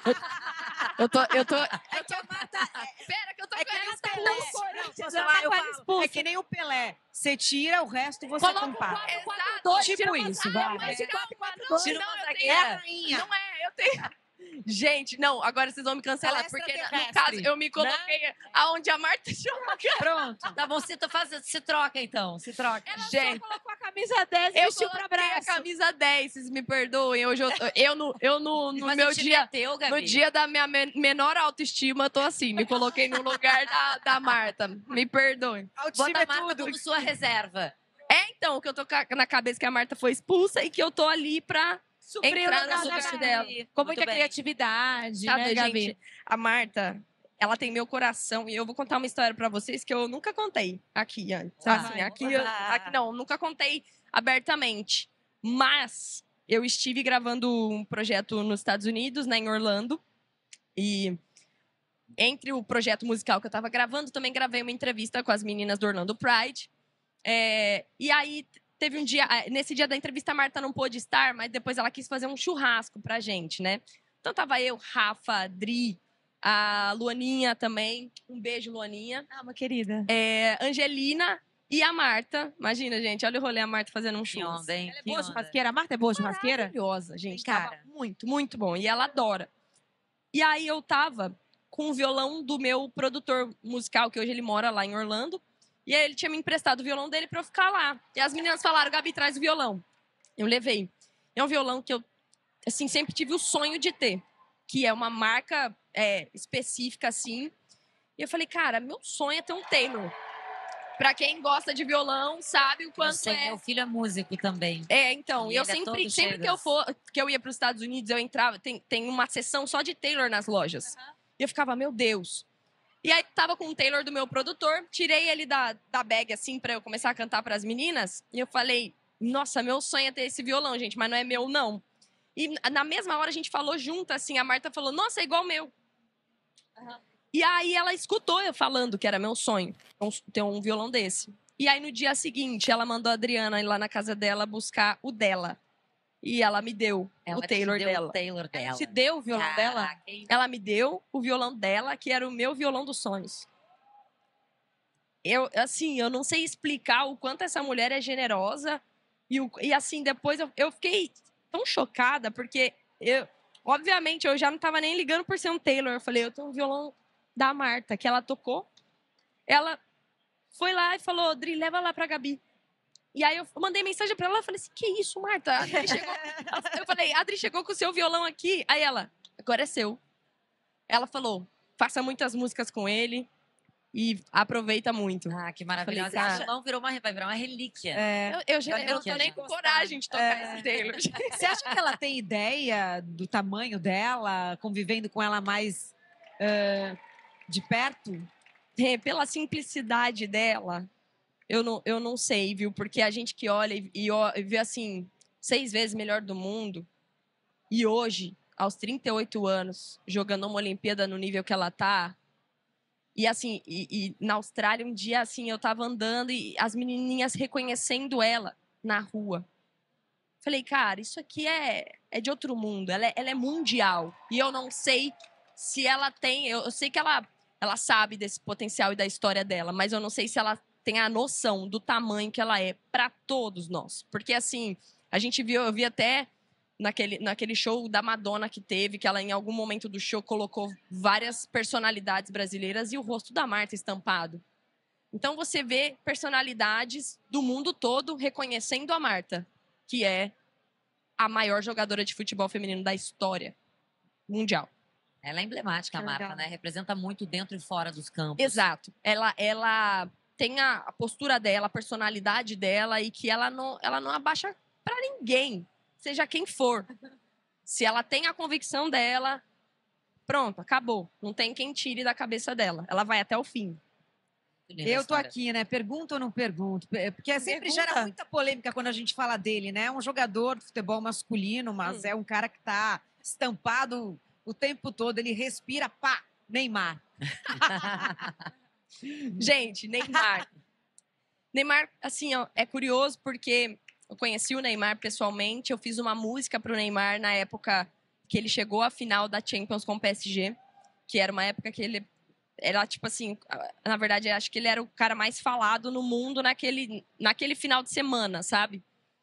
Eu tô... É que a Marta Pera, que eu tô é que nem o Pelé. Corinthians, Posso ela falar? tá Eu quase falo. expulsa. É que nem o Pelé. Você tira, o resto você Coloca o compara. 4-4-2. Tipo isso, vai. Mas Tira calma, Tira não, uma eu É zagueira. a rainha. Não é, eu tenho... Gente, não, agora vocês vão me cancelar, Ela é porque no extraterrestre, caso eu me coloquei aonde a Marta joga. Pronto. Tá bom, se troca então. Se troca. Gente, Só colocou a camisa 10 e eu vestiu pra coloquei a braço. camisa 10, vocês me perdoem. Hoje eu no Mas meu o time dia... é teu, Gabi. No dia da minha menor autoestima, eu tô assim, me coloquei no lugar da Marta. Me perdoem. Autoestima Bota a é Marta tudo. como sua reserva. Então, que eu tô na cabeça que a Marta foi expulsa e que eu tô ali pra Suprir o entrar lugar no da lugar Gabi. dela. Com Muito muita bem. criatividade, Sabe, né, Gabi? gente, a Marta, ela tem meu coração e eu vou contar uma história pra vocês que eu nunca contei aqui antes. Vai, Assim, vai. aqui não, nunca contei abertamente. Mas eu estive gravando um projeto nos Estados Unidos, né, em Orlando. E entre o projeto musical que eu tava gravando, também gravei uma entrevista com as meninas do Orlando Pride. E aí teve um dia, nesse dia da entrevista a Marta não pôde estar, mas depois ela quis fazer um churrasco pra gente, né? Então tava eu, Rafa, Adri, a Luaninha também. Um beijo, Luaninha. Ah, uma querida. Angelina e a Marta. Imagina, gente, olha o rolê, a Marta fazendo um Que churrasco. onda, hein? Ela é Que boa onda. churrasqueira? A Marta é boa churrasqueira? Maravilhosa, gente. Tem cara. Tava muito, muito bom. E ela adora. E aí eu tava com o violão do meu produtor musical, que hoje ele mora lá em Orlando. E aí ele tinha me emprestado o violão dele pra eu ficar lá. E as meninas falaram, Gabi, traz o violão. Eu levei. É um violão que eu, assim, sempre tive o sonho de ter. Que é uma marca específica, assim. E eu falei, cara, meu sonho é ter um Taylor. Pra quem gosta de violão, sabe o Eu quanto sei, meu filho é músico também. Então, E eu ele é sempre todo que cheio que eu ia para os Estados Unidos, eu entrava, tem uma seção só de Taylor nas lojas. E eu ficava, meu Deus. E aí tava com o Taylor do meu produtor, tirei ele da bag assim para eu começar a cantar para as meninas, e eu falei, nossa, meu sonho é ter esse violão, gente, mas não é meu não. E na mesma hora a gente falou junto assim, a Marta falou, nossa, é igual o meu. E aí ela escutou eu falando que era meu sonho ter um violão desse. E aí no dia seguinte ela mandou a Adriana ir lá na casa dela buscar o dela. E ela me deu Ela o Taylor te deu dela. o Taylor dela. Te deu o violão dela? Caraca, hein? Ela me deu o violão dela, que era o meu violão dos sonhos. Eu não sei explicar o quanto essa mulher é generosa. E assim, depois eu fiquei tão chocada, porque obviamente, eu já não tava nem ligando por ser um Taylor. Eu falei, eu tenho um violão da Marta, que ela tocou. Ela foi lá e falou, Adri, leva lá pra Gabi. E aí eu mandei mensagem pra ela, falei assim, que isso, Marta? A Adri chegou... Eu falei, a Adri chegou com o seu violão aqui. Aí ela, agora é seu. Ela falou, faça muitas músicas com ele e aproveita muito. Ah, que maravilhosa. Falei, Esse violão vai virar uma relíquia. Eu não tô nem com coragem de tocar esse Taylor. Você acha que ela tem ideia do tamanho dela, convivendo com ela mais de perto? pela simplicidade dela, eu não sei, viu? Porque a gente que olha e vê assim, 6 vezes melhor do mundo, e hoje, aos 38 anos, jogando uma Olimpíada no nível que ela tá. E assim, na Austrália, um dia assim, eu tava andando e as menininhas reconhecendo ela na rua. Falei, cara, isso aqui é de outro mundo, ela é mundial. E eu não sei se ela tem. Eu sei que ela sabe desse potencial e da história dela, mas eu não sei se ela tem a noção do tamanho que ela é para todos nós. Porque assim, a gente viu, eu vi até naquele show da Madonna que teve, que ela em algum momento do show colocou várias personalidades brasileiras e o rosto da Marta estampado. Então você vê personalidades do mundo todo reconhecendo a Marta, que é a maior jogadora de futebol feminino da história mundial. Ela é emblemática, a Que Marta, legal. né? Representa muito dentro e fora dos campos. Exato. Ela tem a postura dela, a personalidade dela e que ela não abaixa para ninguém, seja quem for. Se ela tem a convicção dela, pronto, acabou. Não tem quem tire da cabeça dela. Ela vai até o fim. Linda a Eu tô história. aqui, né? Pergunto ou não pergunto? Porque sempre Pergunta. gera muita polêmica quando a gente fala dele, né? É um jogador de futebol masculino, mas é um cara que tá estampado o tempo todo. Ele respira, pá, Neymar. Gente, Neymar. Neymar, assim, ó, é curioso porque eu conheci o Neymar pessoalmente. Eu fiz uma música pro Neymar na época que ele chegou à final da Champions com o PSG, que era uma época que ele era, tipo assim, na verdade, acho que ele era o cara mais falado no mundo naquele final de semana, sabe?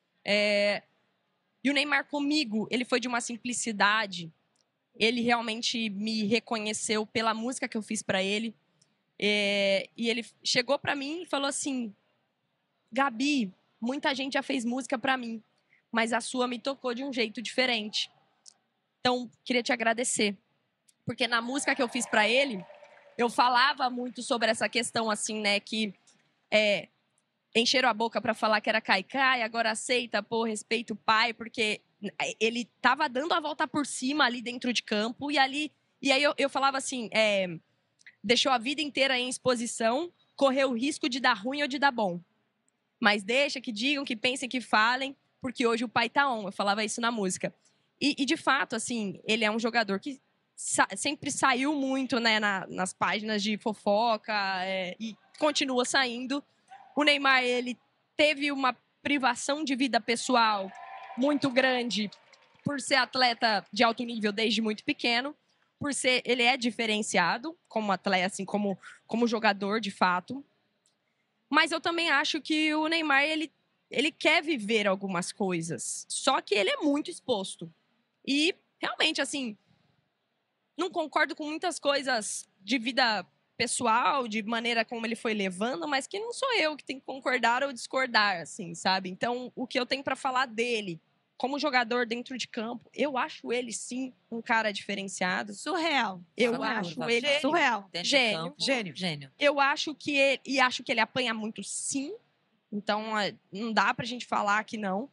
E o Neymar comigo, ele foi de uma simplicidade. Ele realmente me reconheceu pela música que eu fiz pra ele. E ele chegou pra mim e falou assim: Gabi, muita gente já fez música pra mim, mas a sua me tocou de um jeito diferente. Então, queria te agradecer. Porque na música que eu fiz pra ele, eu falava muito sobre essa questão, assim, né, que encheram a boca pra falar que era caicai, agora aceita, pô, respeita o pai, porque ele tava dando a volta por cima ali dentro de campo, e aí eu falava assim, deixou a vida inteira em exposição, correu o risco de dar ruim ou de dar bom. Mas deixa que digam, que pensem, que falem, porque hoje o pai tá on. Eu falava isso na música. E de fato, assim, ele é um jogador que sempre saiu muito, né, nas páginas de fofoca e continua saindo. O Neymar, ele teve uma privação de vida pessoal muito grande por ser atleta de alto nível desde muito pequeno, ele é diferenciado como atleta, assim, como jogador de fato. Mas eu também acho que o Neymar, ele quer viver algumas coisas, só que ele é muito exposto. E realmente, assim, não concordo com muitas coisas de vida pessoal, de maneira como ele foi levando, mas que não sou eu que tenho que concordar ou discordar, assim, sabe? Então, o que eu tenho pra falar dele, como jogador dentro de campo, eu acho ele, sim, um cara diferenciado. Surreal. Eu Fora da acho curva. ele Surreal. Dentro de Gênio. campo, Gênio. Gênio. Eu acho que ele acho que ele apanha muito, sim. Então, não dá pra gente falar que não.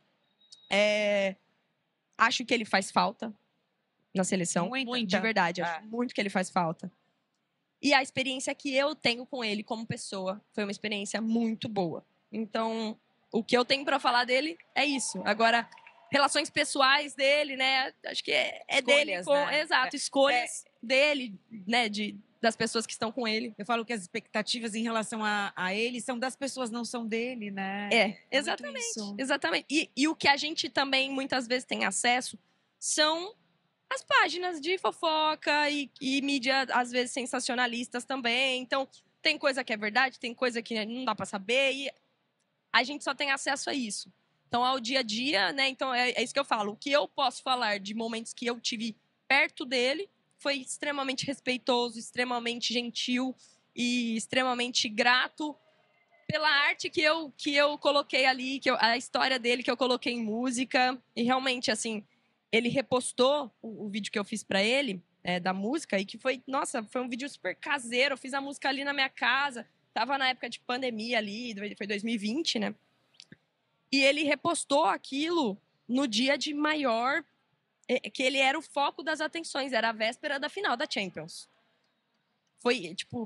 Acho que ele faz falta na seleção. Muita. De verdade, acho muito que ele faz falta. E a experiência que eu tenho com ele como pessoa foi uma experiência muito boa. Então, o que eu tenho pra falar dele é isso. Agora, relações pessoais dele, né? Acho que é dele Escolhas, com... né? Exato, escolhas dele, né? Das pessoas que estão com ele. Eu falo que as expectativas em relação a ele são das pessoas, não são dele, né? muito Exatamente. isso. Exatamente. E o que a gente também muitas vezes tem acesso são as páginas de fofoca e mídia, às vezes, sensacionalistas também. Então, tem coisa que é verdade, tem coisa que não dá pra saber e a gente só tem acesso a isso. Então, ao dia a dia, né? Então, é isso que eu falo. O que eu posso falar de momentos que eu tive perto dele foi extremamente respeitoso, extremamente gentil e extremamente grato pela arte que eu coloquei ali, a história dele que eu coloquei em música. E realmente, assim, ele repostou o vídeo que eu fiz pra ele, da música, e que foi, nossa, foi um vídeo super caseiro. Eu fiz a música ali na minha casa, tava na época de pandemia ali, foi 2020, né? E ele repostou aquilo no dia de maior, que ele era o foco das atenções, era a véspera da final da Champions. Foi, tipo,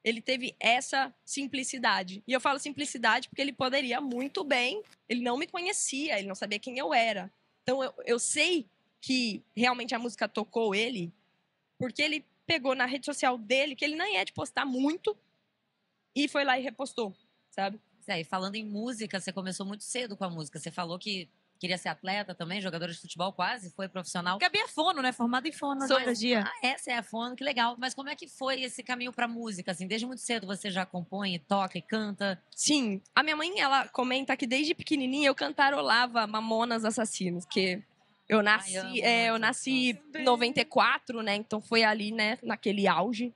Ele teve essa simplicidade. E eu falo simplicidade porque ele poderia muito bem, ele não me conhecia, ele não sabia quem eu era. Então eu sei que realmente a música tocou ele, porque ele pegou na rede social dele, que ele nem é de postar muito, e foi lá e repostou, sabe? E falando em música, você começou muito cedo com a música. Você falou que queria ser atleta também, jogadora de futebol quase, foi profissional. Gabi é fono, né? Formada em fonoaudiologia. Essa é a fono, que legal. Mas como é que foi esse caminho pra música? Assim, desde muito cedo você já compõe, toca e canta? Sim. A minha mãe, ela comenta que desde pequenininha eu cantarolava Mamonas Assassinos, que eu nasci, amo eu muito. nasci em 94, né? Então foi ali, né, naquele auge.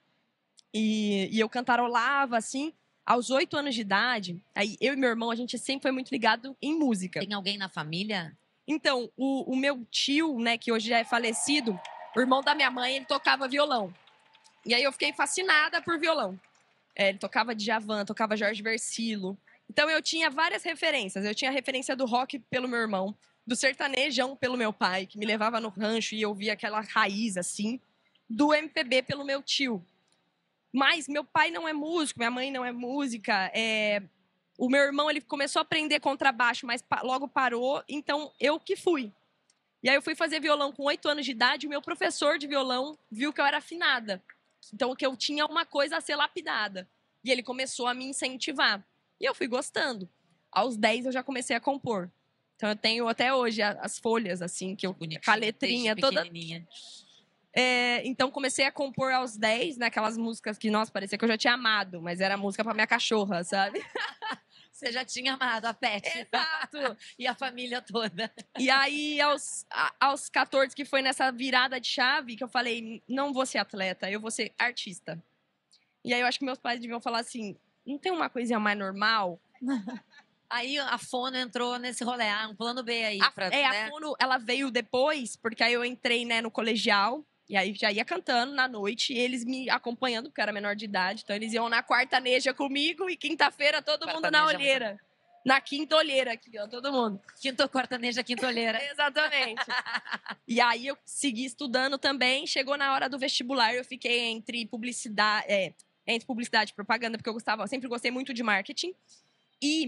E eu cantarolava, assim, aos 8 anos de idade. Aí eu e meu irmão, a gente sempre foi muito ligado em música. Tem alguém na família? Então, o meu tio, né, que hoje já é falecido, o irmão da minha mãe, ele tocava violão. E aí eu fiquei fascinada por violão. Ele tocava Djavan, tocava Jorge Vercillo. Então eu tinha várias referências. Eu tinha a referência do rock pelo meu irmão, do sertanejão pelo meu pai, que me levava no rancho e eu via aquela raiz assim, do MPB pelo meu tio. Mas meu pai não é músico, minha mãe não é música. O meu irmão, ele começou a aprender contrabaixo, mas logo parou, então eu que fui. E aí eu fui fazer violão com 8 anos de idade, e o meu professor de violão viu que eu era afinada. Então, que eu tinha uma coisa a ser lapidada. E ele começou a me incentivar. E eu fui gostando. Aos 10 eu já comecei a compor. Então eu tenho até hoje as folhas, assim, que eu, com a letrinha toda. Pequenininha. Então comecei a compor aos 10, naquelas músicas que, nossa, parecia que eu já tinha amado, mas era música pra minha cachorra, sabe? Você já tinha amado a Pet. Exato. E a família toda. E aí, aos 14, que foi nessa virada de chave, que eu falei, não vou ser atleta, eu vou ser artista. E aí eu acho que meus pais deviam falar assim, não tem uma coisinha mais normal? Aí a fono entrou nesse rolê, um plano B aí. A Né? fono, ela veio depois, porque aí eu entrei, né, no colegial, e aí já ia cantando na noite, e eles me acompanhando, porque eu era menor de idade, então eles iam na quarta-neja comigo, e quinta-feira todo mundo na olheira. Na quinta olheira aqui, ó, todo mundo. Quartaneja, quinta-olheira. Exatamente. E aí eu segui estudando também, chegou na hora do vestibular, eu fiquei entre publicidade e propaganda, porque eu sempre gostei muito de marketing, e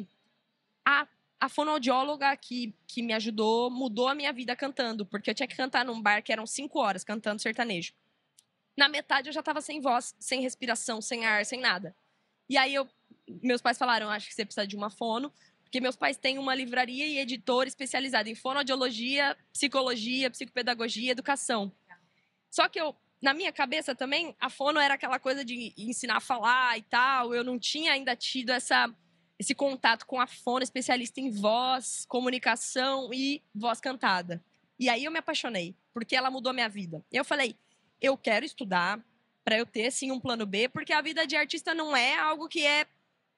a fonoaudióloga que me ajudou mudou a minha vida cantando, porque eu tinha que cantar num bar que eram 5 horas cantando sertanejo. Na metade eu já estava sem voz, sem respiração, sem ar, sem nada. E aí meus pais falaram, acho que você precisa de uma fono, porque meus pais têm uma livraria e editora especializada em fonoaudiologia, psicologia, psicopedagogia e educação. Só que na minha cabeça também, a fono era aquela coisa de ensinar a falar e tal, eu não tinha ainda tido esse contato com a fono, especialista em voz, comunicação e voz cantada. E aí eu me apaixonei, porque ela mudou a minha vida. Eu falei, eu quero estudar para eu ter, sim, um plano B, porque a vida de artista não é algo que é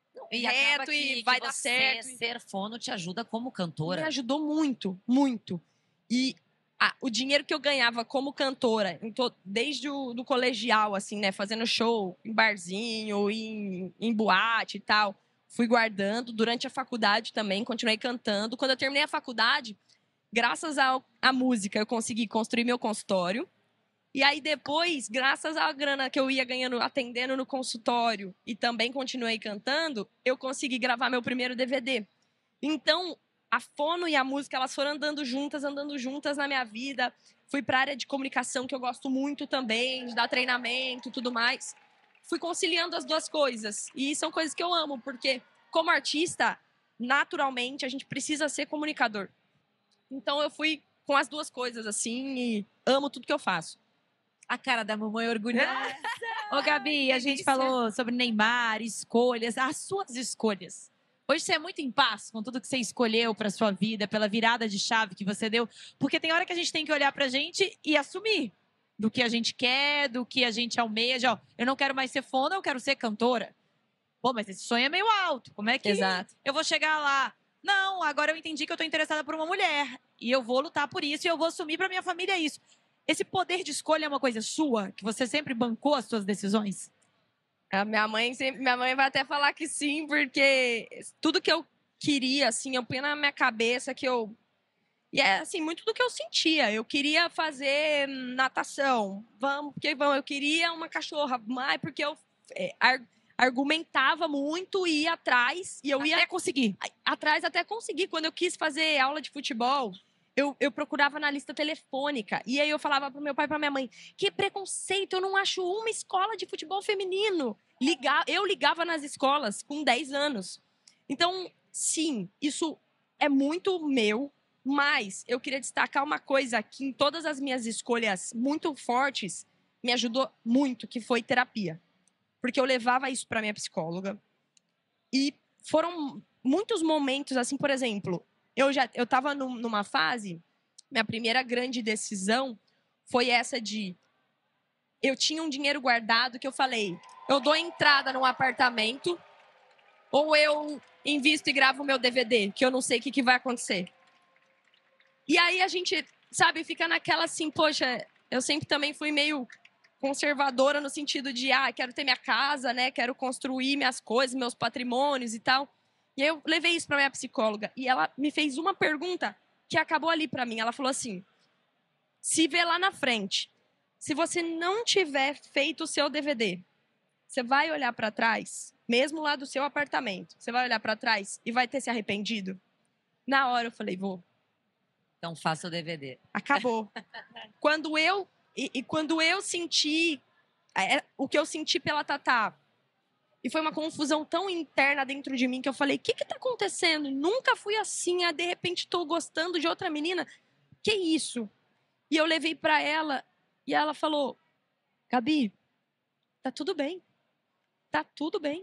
reto e vai dar certo. Ser fono te ajuda como cantora. Me ajudou muito, muito. E o dinheiro que eu ganhava como cantora, desde do colegial, assim, né, fazendo show em barzinho, em boate e tal, fui guardando. Durante a faculdade também, continuei cantando. Quando eu terminei a faculdade, graças à música, eu consegui construir meu consultório. E aí depois, graças à grana que eu ia ganhando atendendo no consultório e também continuei cantando, eu consegui gravar meu primeiro DVD. Então, a fono e a música, elas foram andando juntas na minha vida. Fui para a área de comunicação, que eu gosto muito também, de dar treinamento e tudo mais. Fui conciliando as duas coisas. E são coisas que eu amo, porque como artista, naturalmente, a gente precisa ser comunicador. Então, eu fui com as duas coisas, assim, e amo tudo que eu faço. A cara da mamãe orgulhosa. Ô, Gabi, a gente falou sobre Neymar, escolhas, as suas escolhas. Hoje você é muito em paz com tudo que você escolheu para sua vida, pela virada de chave que você deu, porque tem hora que a gente tem que olhar pra gente e assumir do que a gente quer, do que a gente almeja. Ó, eu não quero mais ser fono, eu quero ser cantora. Pô, mas esse sonho é meio alto. Como é que eu vou chegar lá? Não, agora eu entendi que eu tô interessada por uma mulher e eu vou lutar por isso e eu vou assumir pra minha família isso. Esse poder de escolha é uma coisa sua? Que você sempre bancou as suas decisões? A minha mãe vai até falar que sim, porque tudo que eu queria, assim, eu punha na minha cabeça que eu... E é, assim, muito do que eu sentia. Eu queria fazer natação. Vamos, porque vamos. Eu queria uma cachorra. Mas porque argumentava muito e ia atrás. E eu ia Até conseguir. atrás até conseguir. Quando eu quis fazer aula de futebol, eu procurava na lista telefônica. E aí eu falava pro meu pai e pra minha mãe, que preconceito, eu não acho uma escola de futebol feminino. Eu ligava nas escolas com 10 anos. Então, sim, isso é muito meu, mas eu queria destacar uma coisa que em todas as minhas escolhas muito fortes me ajudou muito, que foi terapia. Porque eu levava isso pra minha psicóloga. E foram muitos momentos, assim, por exemplo, eu tava numa fase, minha primeira grande decisão foi essa de... Eu tinha um dinheiro guardado que eu falei, eu dou entrada num apartamento ou eu invisto e gravo o meu DVD, que eu não sei o que vai acontecer. E aí a gente, sabe, fica naquela assim, poxa, eu sempre também fui meio conservadora no sentido de, quero ter minha casa, né, quero construir minhas coisas, meus patrimônios e tal. E aí eu levei isso para minha psicóloga e ela me fez uma pergunta que acabou ali para mim. Ela falou assim: se vê lá na frente, se você não tiver feito o seu DVD, você vai olhar para trás, mesmo lá do seu apartamento, você vai olhar para trás e vai ter se arrependido? Na hora eu falei, vou. Então faça o DVD. Acabou. Quando eu senti o que eu senti pela Tatá, e foi uma confusão tão interna dentro de mim que eu falei, o que tá acontecendo? Nunca fui assim, de repente tô gostando de outra menina. Que isso? E eu levei pra ela e ela falou, Gabi, tá tudo bem. Tá tudo bem.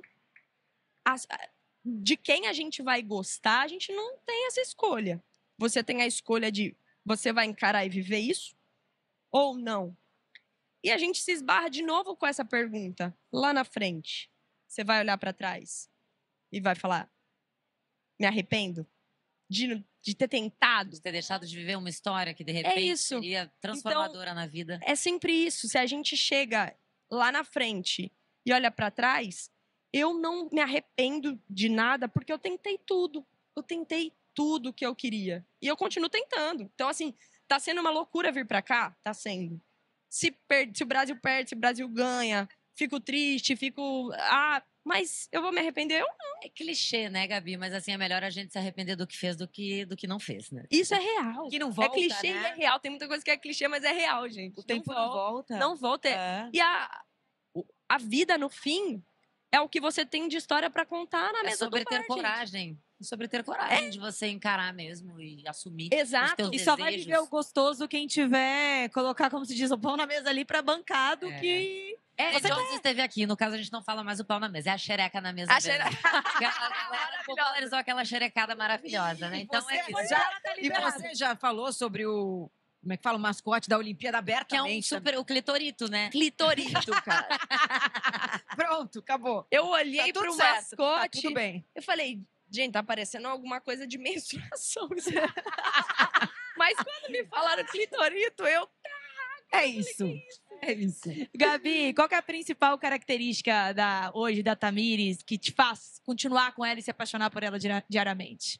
De quem a gente vai gostar, a gente não tem essa escolha. Você tem a escolha de você vai encarar e viver isso ou não? E a gente se esbarra de novo com essa pergunta lá na frente. Você vai olhar para trás e vai falar, me arrependo de ter tentado. De ter deixado de viver uma história que, de repente, seria transformadora na vida. É sempre isso. Se a gente chega lá na frente e olha para trás, eu não me arrependo de nada porque eu tentei tudo. Eu tentei tudo que eu queria. E eu continuo tentando. Então, assim, tá sendo uma loucura vir para cá? Tá sendo. Se o Brasil perde, se o Brasil ganha, fico triste, mas eu vou me arrepender? Eu não. É clichê, né, Gabi? Mas assim, é melhor a gente se arrepender do que fez do que não fez, né? Isso é real. Que não volta, é clichê né? e é real. Tem muita coisa que é clichê, mas é real, gente. O tempo não volta. Não volta. É. E a vida, no fim, é o que você tem de história pra contar na mesa do bar, sobre ter gente. coragem. Sobre ter coragem de você encarar mesmo e assumir Exato. os teus E desejos. só vai viver o gostoso quem tiver, colocar, como se diz, o pão na mesa ali pra bancar do É. que... Você Jones esteve aqui, no caso a gente não fala mais o pau na mesa, é a xereca na mesa mesmo. A galera popularizou aquela xerecada maravilhosa, né? Então é isso. E você já falou sobre o... Como é que fala? O mascote da Olimpíada Que é abertamente. o clitorito, né? Clitorito, cara. Pronto, acabou. Eu olhei Tá pro tudo certo, mascote. Tá tudo bem. Eu falei, gente, tá parecendo alguma coisa de menstruação. Mas quando me falaram clitorito, eu... É isso. É isso. Gabi, qual que é a principal característica hoje da Tamires que te faz continuar com ela e se apaixonar por ela diariamente?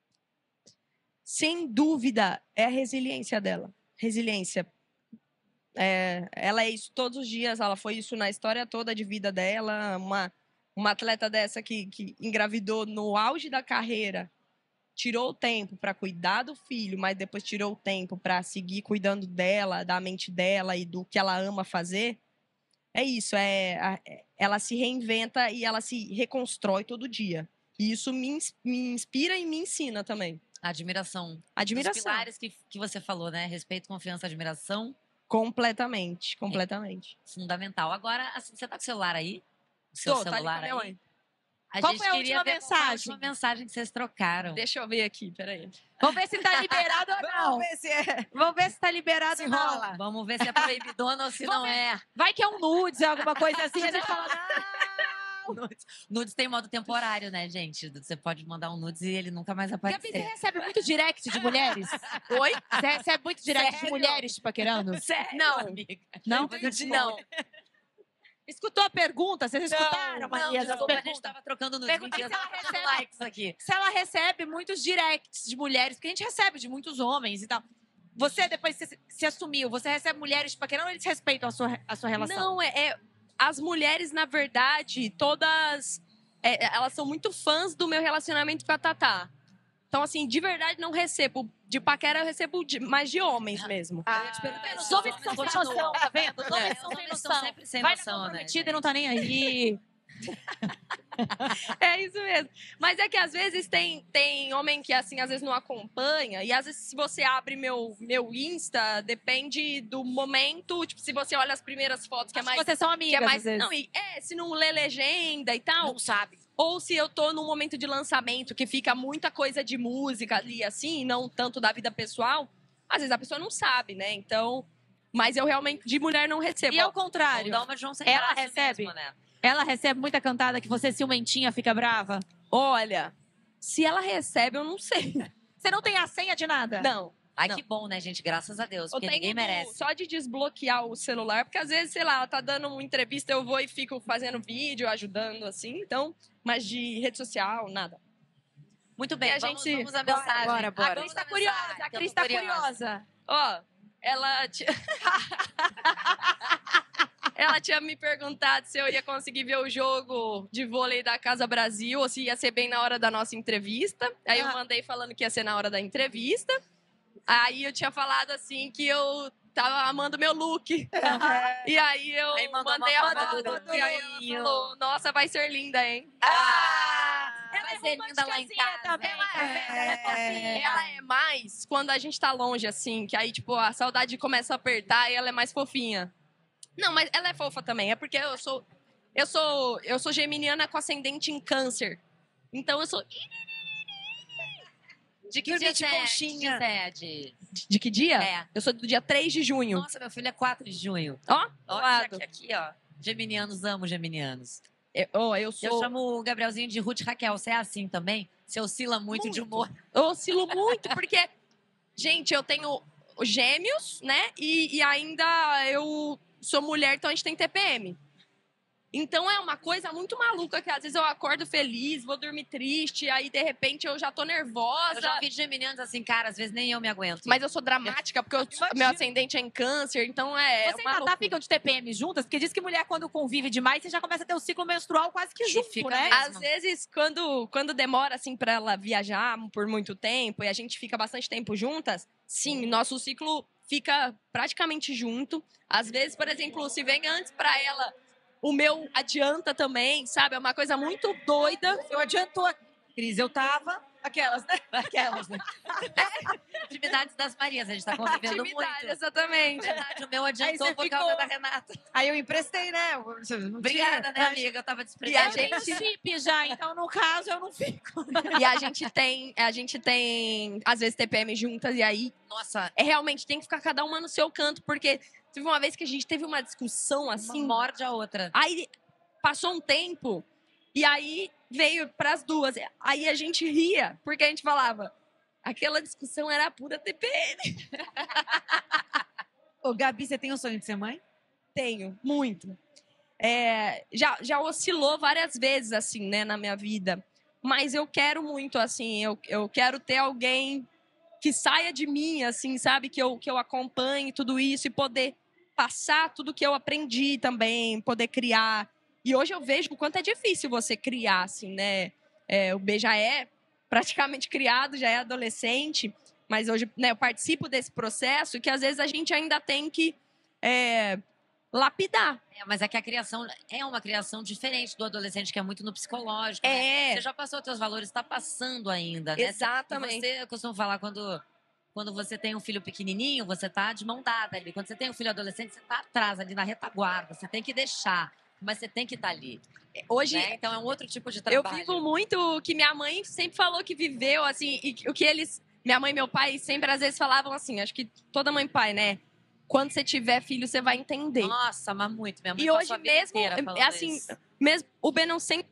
Sem dúvida, é a resiliência dela. Resiliência. Ela é isso todos os dias, ela foi isso na história toda de vida dela. Uma atleta dessa que engravidou no auge da carreira, tirou o tempo para cuidar do filho, mas depois tirou o tempo para seguir cuidando dela, da mente dela e do que ela ama fazer. É isso, ela se reinventa e ela se reconstrói todo dia. E isso me inspira e me ensina também. Admiração. Admiração. Os pilares que você falou, né? Respeito, confiança, admiração. Completamente. Fundamental. Agora, assim, você tá com o celular aí? O seu Tô, tá ali celular com a minha aí? mãe. Qual foi a queria última ver qual foi a mensagem? última mensagem que vocês trocaram. Deixa eu ver aqui, peraí. Vamos ver se tá liberado ou não. Vamos ver se é. Vamos ver se tá liberado Se ou não. rola. Vamos ver se é proibidona ou se não é. Vai que é um nudes, alguma coisa assim, a gente fala... Nudes tem modo temporário, né, gente? Você pode mandar um nudes e ele nunca mais Gabi, você aparecer. recebe muito direct de mulheres? Oi? Você recebe muito direct de Sério? mulheres te paquerando? Sério? Não, Não. amiga. Não? Não. Escutou a pergunta? Vocês escutaram, Não, Maria? as desculpa, a gente perguntas? tava trocando nudes. Perguntei Mentira, se ela tava fazendo recebe. likes aqui. Se ela recebe muitos directs de mulheres, porque a gente recebe de muitos homens e tal. Você, depois que você se assumiu, você recebe mulheres paquerando ou eles respeitam a sua relação? Não, as mulheres, na verdade, todas... elas são muito fãs do meu relacionamento com a Tatá. Então, assim, de verdade, não recebo. De paquera, eu recebo mais de homens mesmo. Eu ia te perguntar, os homens são sem noção, tá vendo? Os homens são sem noção. sempre sem Vai noção, na né? comprometida e não tá nem aí. É isso mesmo. Mas é que às vezes tem homem que, assim, às vezes não acompanha. E às vezes, se você abre meu Insta, depende do momento. Tipo, se você olha as primeiras fotos, que é mais. Vocês são Que amigas, é mais. às vezes. Não, se não lê legenda e tal. Não sabe. Ou se eu tô num momento de lançamento que fica muita coisa de música ali, assim, não tanto da vida pessoal, às vezes a pessoa não sabe, né? Então. Mas eu realmente, de mulher, não recebo. E ao O contrário, Dalma João sem ela braço recebe? mesmo, né? ela recebe muita cantada que você ciumentinha fica brava? Olha, se ela recebe, eu não sei. Você não tem a senha de nada? Não. Ai, Não. que bom, né, gente? Graças a Deus, Eu porque tenho ninguém merece. só de desbloquear o celular, porque às vezes, sei lá, ela tá dando uma entrevista, eu vou e fico fazendo vídeo, ajudando, assim. Então, mas de rede social, nada. Muito bem, E a vamos, gente- vamos à mensagem. bora. A Cris tá curiosa, a Cris tá curiosa. Ó, ela... Ela tinha me perguntado se eu ia conseguir ver o jogo de vôlei da Casa Brasil, ou se ia ser bem na hora da nossa entrevista. Aí eu mandei falando que ia ser na hora da entrevista. Aí eu tinha falado assim que eu tava amando meu look. E aí eu Aí mandou mandei uma a foto foto do e aí ela Toninho. falou, nossa, vai ser linda, hein? Vai ser linda lá em casa. Também, Ela é mais quando a gente tá longe, assim, que aí, tipo, a saudade começa a apertar e ela é mais fofinha. Não, mas ela é fofa também. É porque eu sou geminiana com ascendente em câncer. Então eu sou... De que Dormir dia de você é? conchinha. Que dia você é? De... De que dia? É. Eu sou do dia 3 de junho. Nossa, meu filho é 4 de junho. Ó, do Olha lado. aqui, ó. Geminianos, amo geminianos. Eu sou... Eu chamo o Gabrielzinho de Ruth Raquel. Você é assim também? Você oscila muito de humor? Eu oscilo muito, porque... Gente, eu tenho gêmeos, né? E ainda eu sou mulher, então a gente tem TPM. Então é uma coisa muito maluca, que às vezes eu acordo feliz, vou dormir triste, aí de repente eu já tô nervosa. Eu já vi de geminianos assim, cara, às vezes nem eu me aguento. Mas eu sou dramática, porque meu ascendente é em câncer, então é Você e uma Tatá loucura. ficam de TPM juntas? Porque diz que mulher, quando convive demais, você já começa a ter o ciclo menstrual quase que Que junto, fica né? mesmo. Às vezes, quando demora, assim, pra ela viajar por muito tempo e a gente fica bastante tempo juntas, sim, nosso ciclo fica praticamente junto. Às vezes, por exemplo, se vem antes pra ela, o meu adianta também, sabe? É uma coisa muito doida. Eu adiantou, Cris, eu tava... Aquelas, né? Aquelas, né? Intimidades das Marias, a gente tá convivendo Intimidade, muito. exatamente. Verdade, o meu adiantou Aí você por causa ficou- da Renata. Aí eu emprestei, né? Você não Obrigada, tinha- né, amiga? Eu tava E a desprezando. Eu tenho gente- chip já, então no caso eu não fico. E a gente tem, às vezes, TPM juntas, e aí Nossa, realmente tem que ficar cada uma no seu canto, porque teve uma vez que a gente teve uma discussão assim. uma morde a outra. Aí passou um tempo e aí veio pras duas. Aí a gente ria, porque a gente falava, aquela discussão era pura TPM. Ô, Gabi, você tem o sonho de ser mãe? Tenho, muito. Já oscilou várias vezes, assim, né, na minha vida. Mas eu quero muito, assim, eu quero ter alguém que saia de mim, assim, sabe? Que eu acompanhe tudo isso e poder passar tudo que eu aprendi também, poder criar. E hoje eu vejo o quanto é difícil você criar, assim, né? O B já é praticamente criado, já é adolescente, mas hoje, né, eu participo desse processo que às vezes a gente ainda tem que lapidar. Mas é que a criação é uma criação diferente do adolescente, que é muito no psicológico, né? Você já passou teus valores, está passando ainda, né? Exatamente. E você, eu costumo falar, quando você tem um filho pequenininho, você tá de mão dada ali. Quando você tem um filho adolescente, você tá atrás, ali na retaguarda. Você tem que deixar, mas você tem que estar ali. Hoje, Né? Então é um outro tipo de eu trabalho. vivo muito o que minha mãe sempre falou que viveu, assim, e o que eles... Minha mãe e meu pai sempre, às vezes, falavam assim, acho que toda mãe e pai, né? Quando você tiver filho, você vai entender. Nossa, mas muito. Minha mãe E passou hoje a vida mesmo, inteira falando assim, isso. mesmo o Ben não sempre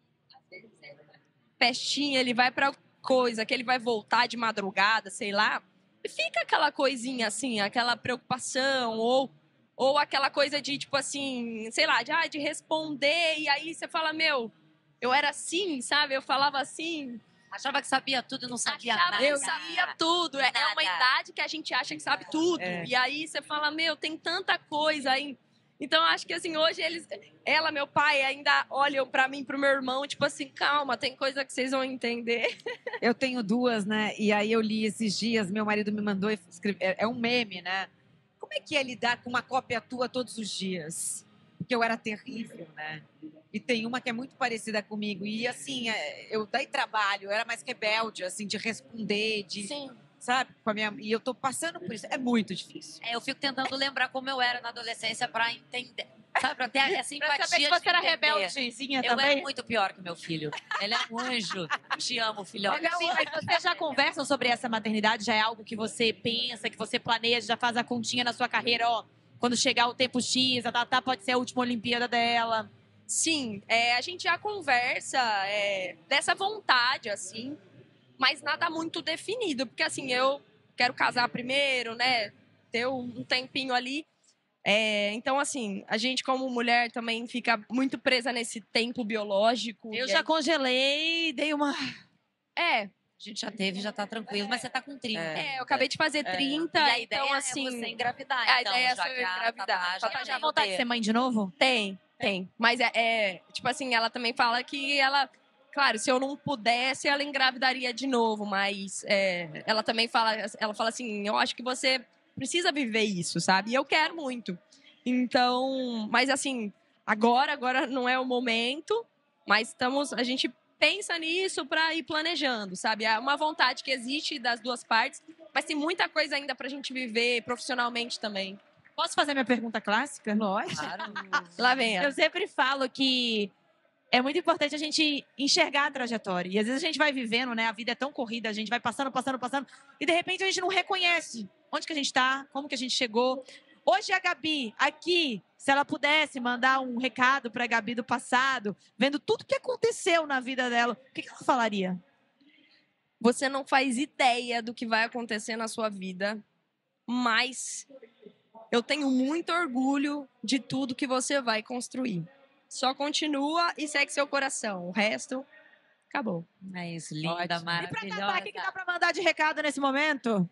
festinha, ele vai pra coisa, que ele vai voltar de madrugada, sei lá, e fica aquela coisinha assim, aquela preocupação, ou aquela coisa de, tipo assim, sei lá, de responder, e aí você fala, meu, eu era assim, sabe? Eu falava assim, Achava que sabia tudo e não sabia achava nada. que eu sabia tudo. É uma Nada. idade que a gente acha que sabe tudo. É. E aí você fala, meu, tem tanta coisa aí. Então, acho que, assim, hoje ela, meu pai, ainda olham pra mim, pro meu irmão, tipo assim, calma, tem coisa que vocês vão entender. Eu tenho duas, né? E aí eu li esses dias, meu marido me mandou é um meme, né? Como é que é lidar com uma cópia tua todos os dias? Porque eu era terrível, né? E tem uma que é muito parecida comigo. E assim, eu dei trabalho, eu era mais rebelde, assim, de responder, Sim. sabe? E eu tô passando por isso. É muito difícil. Eu fico tentando lembrar como eu era na adolescência pra entender. Sabe, pra ter a simpatia Pra saber se de você era entender. rebeldezinha Eu também. era muito pior que meu filho. Ele é um anjo. Te amo, filhote. Gabi, mas vocês já conversam sobre essa maternidade? Já é algo que você pensa, que você planeja, já faz a continha na sua carreira, ó. Quando chegar o tempo X, a Tatá pode ser a última Olimpíada dela. Sim, a gente já conversa dessa vontade, assim, mas nada muito definido. Porque, assim, eu quero casar primeiro, né? Ter um tempinho ali. Então, assim, a gente como mulher também fica muito presa nesse tempo biológico. Eu já congelei, dei uma... É, A gente já teve, já tá tranquilo, mas você tá com 30. eu acabei de fazer 30, E a ideia então, assim... é você engravidar, a então, ideia é já ser que a engravidar. Tatá Tatá já já tem vontade de ser mãe de novo? Tem. Mas tipo assim, ela também fala que ela... Claro, se eu não pudesse, ela engravidaria de novo, mas ela também fala assim, eu acho que você precisa viver isso, sabe? E eu quero muito. Então, mas assim, agora não é o momento, mas a gente pensa nisso para ir planejando, sabe? É uma vontade que existe das duas partes, mas tem muita coisa ainda pra gente viver profissionalmente também. Posso fazer minha pergunta clássica? Lógico. Claro. Lá vem ela. Eu sempre falo que é muito importante a gente enxergar a trajetória. E às vezes a gente vai vivendo, né? A vida é tão corrida, a gente vai passando, e de repente a gente não reconhece onde que a gente tá, como que a gente chegou. Hoje a Gabi, aqui, se ela pudesse mandar um recado pra Gabi do passado, vendo tudo que aconteceu na vida dela, o que ela falaria? Você não faz ideia do que vai acontecer na sua vida, mas eu tenho muito orgulho de tudo que você vai construir. Só continua e segue seu coração. O resto, acabou. É isso, linda, E pra maravilhosa. Tatá, o que dá pra mandar de recado nesse momento?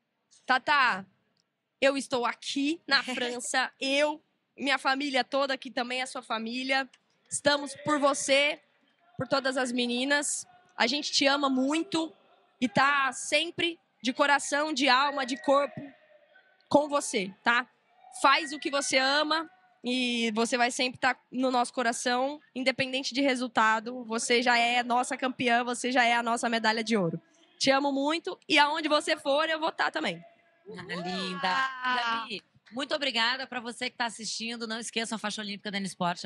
Tatá, eu estou aqui na França. Minha família toda, aqui também a sua família. Estamos por você, por todas as meninas. A gente te ama muito e tá sempre de coração, de alma, de corpo com você, tá? Faz o que você ama e você vai sempre estar no nosso coração, independente de resultado. Você já é nossa campeã, você já é a nossa medalha de ouro. Te amo muito e aonde você for, eu vou estar também. Linda. Gabi, muito obrigada para você que está assistindo. Não esqueçam a faixa olímpica da N-Esportes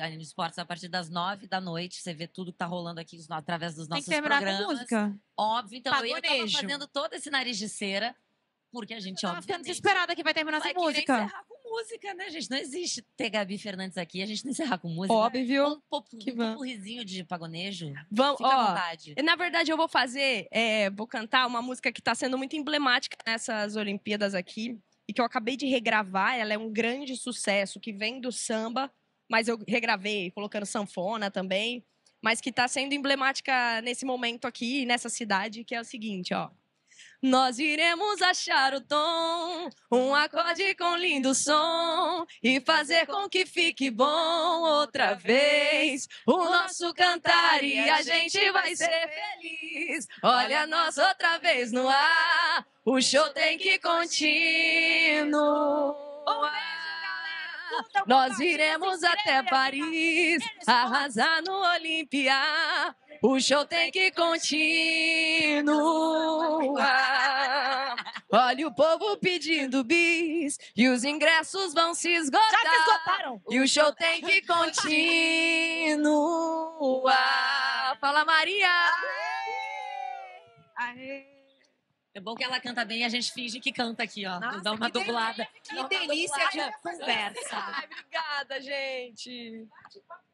a partir das 9 da noite. Você vê tudo que está rolando aqui através dos Tem nossos que terminar programas. com música. Óbvio, então eu estava Pagonejo. fazendo todo esse nariz de cera, porque a gente, Tava ficando obviamente, desesperada que vai terminar vai sem querer música. encerrar com música, né, gente? Não existe ter Gabi Fernandes aqui, a gente não encerrar com música. Óbvio. Um popurrizinho de pagonejo. Vamos, Fica à vontade. Na verdade, eu vou vou cantar uma música que está sendo muito emblemática nessas Olimpíadas aqui e que eu acabei de regravar. Ela é um grande sucesso que vem do samba, mas eu regravei colocando sanfona também, mas que está sendo emblemática nesse momento aqui, nessa cidade, que é o seguinte, ó. Nós iremos achar o tom, um acorde com lindo som e fazer com que fique bom outra vez. O nosso cantar e a gente vai ser feliz. Olha nós outra vez no ar, o show tem que continuar. Nós iremos até Paris, arrasar no Olimpíada. O show tem que continuar. Olha o povo pedindo bis e os ingressos vão se esgotar. Já se esgotaram. E o show tem que continuar. Fala, Maria! É bom que ela canta bem e a gente finge que canta aqui, ó. Nossa, Dá uma que dublada. Que delícia de conversa. Ai, obrigada, gente.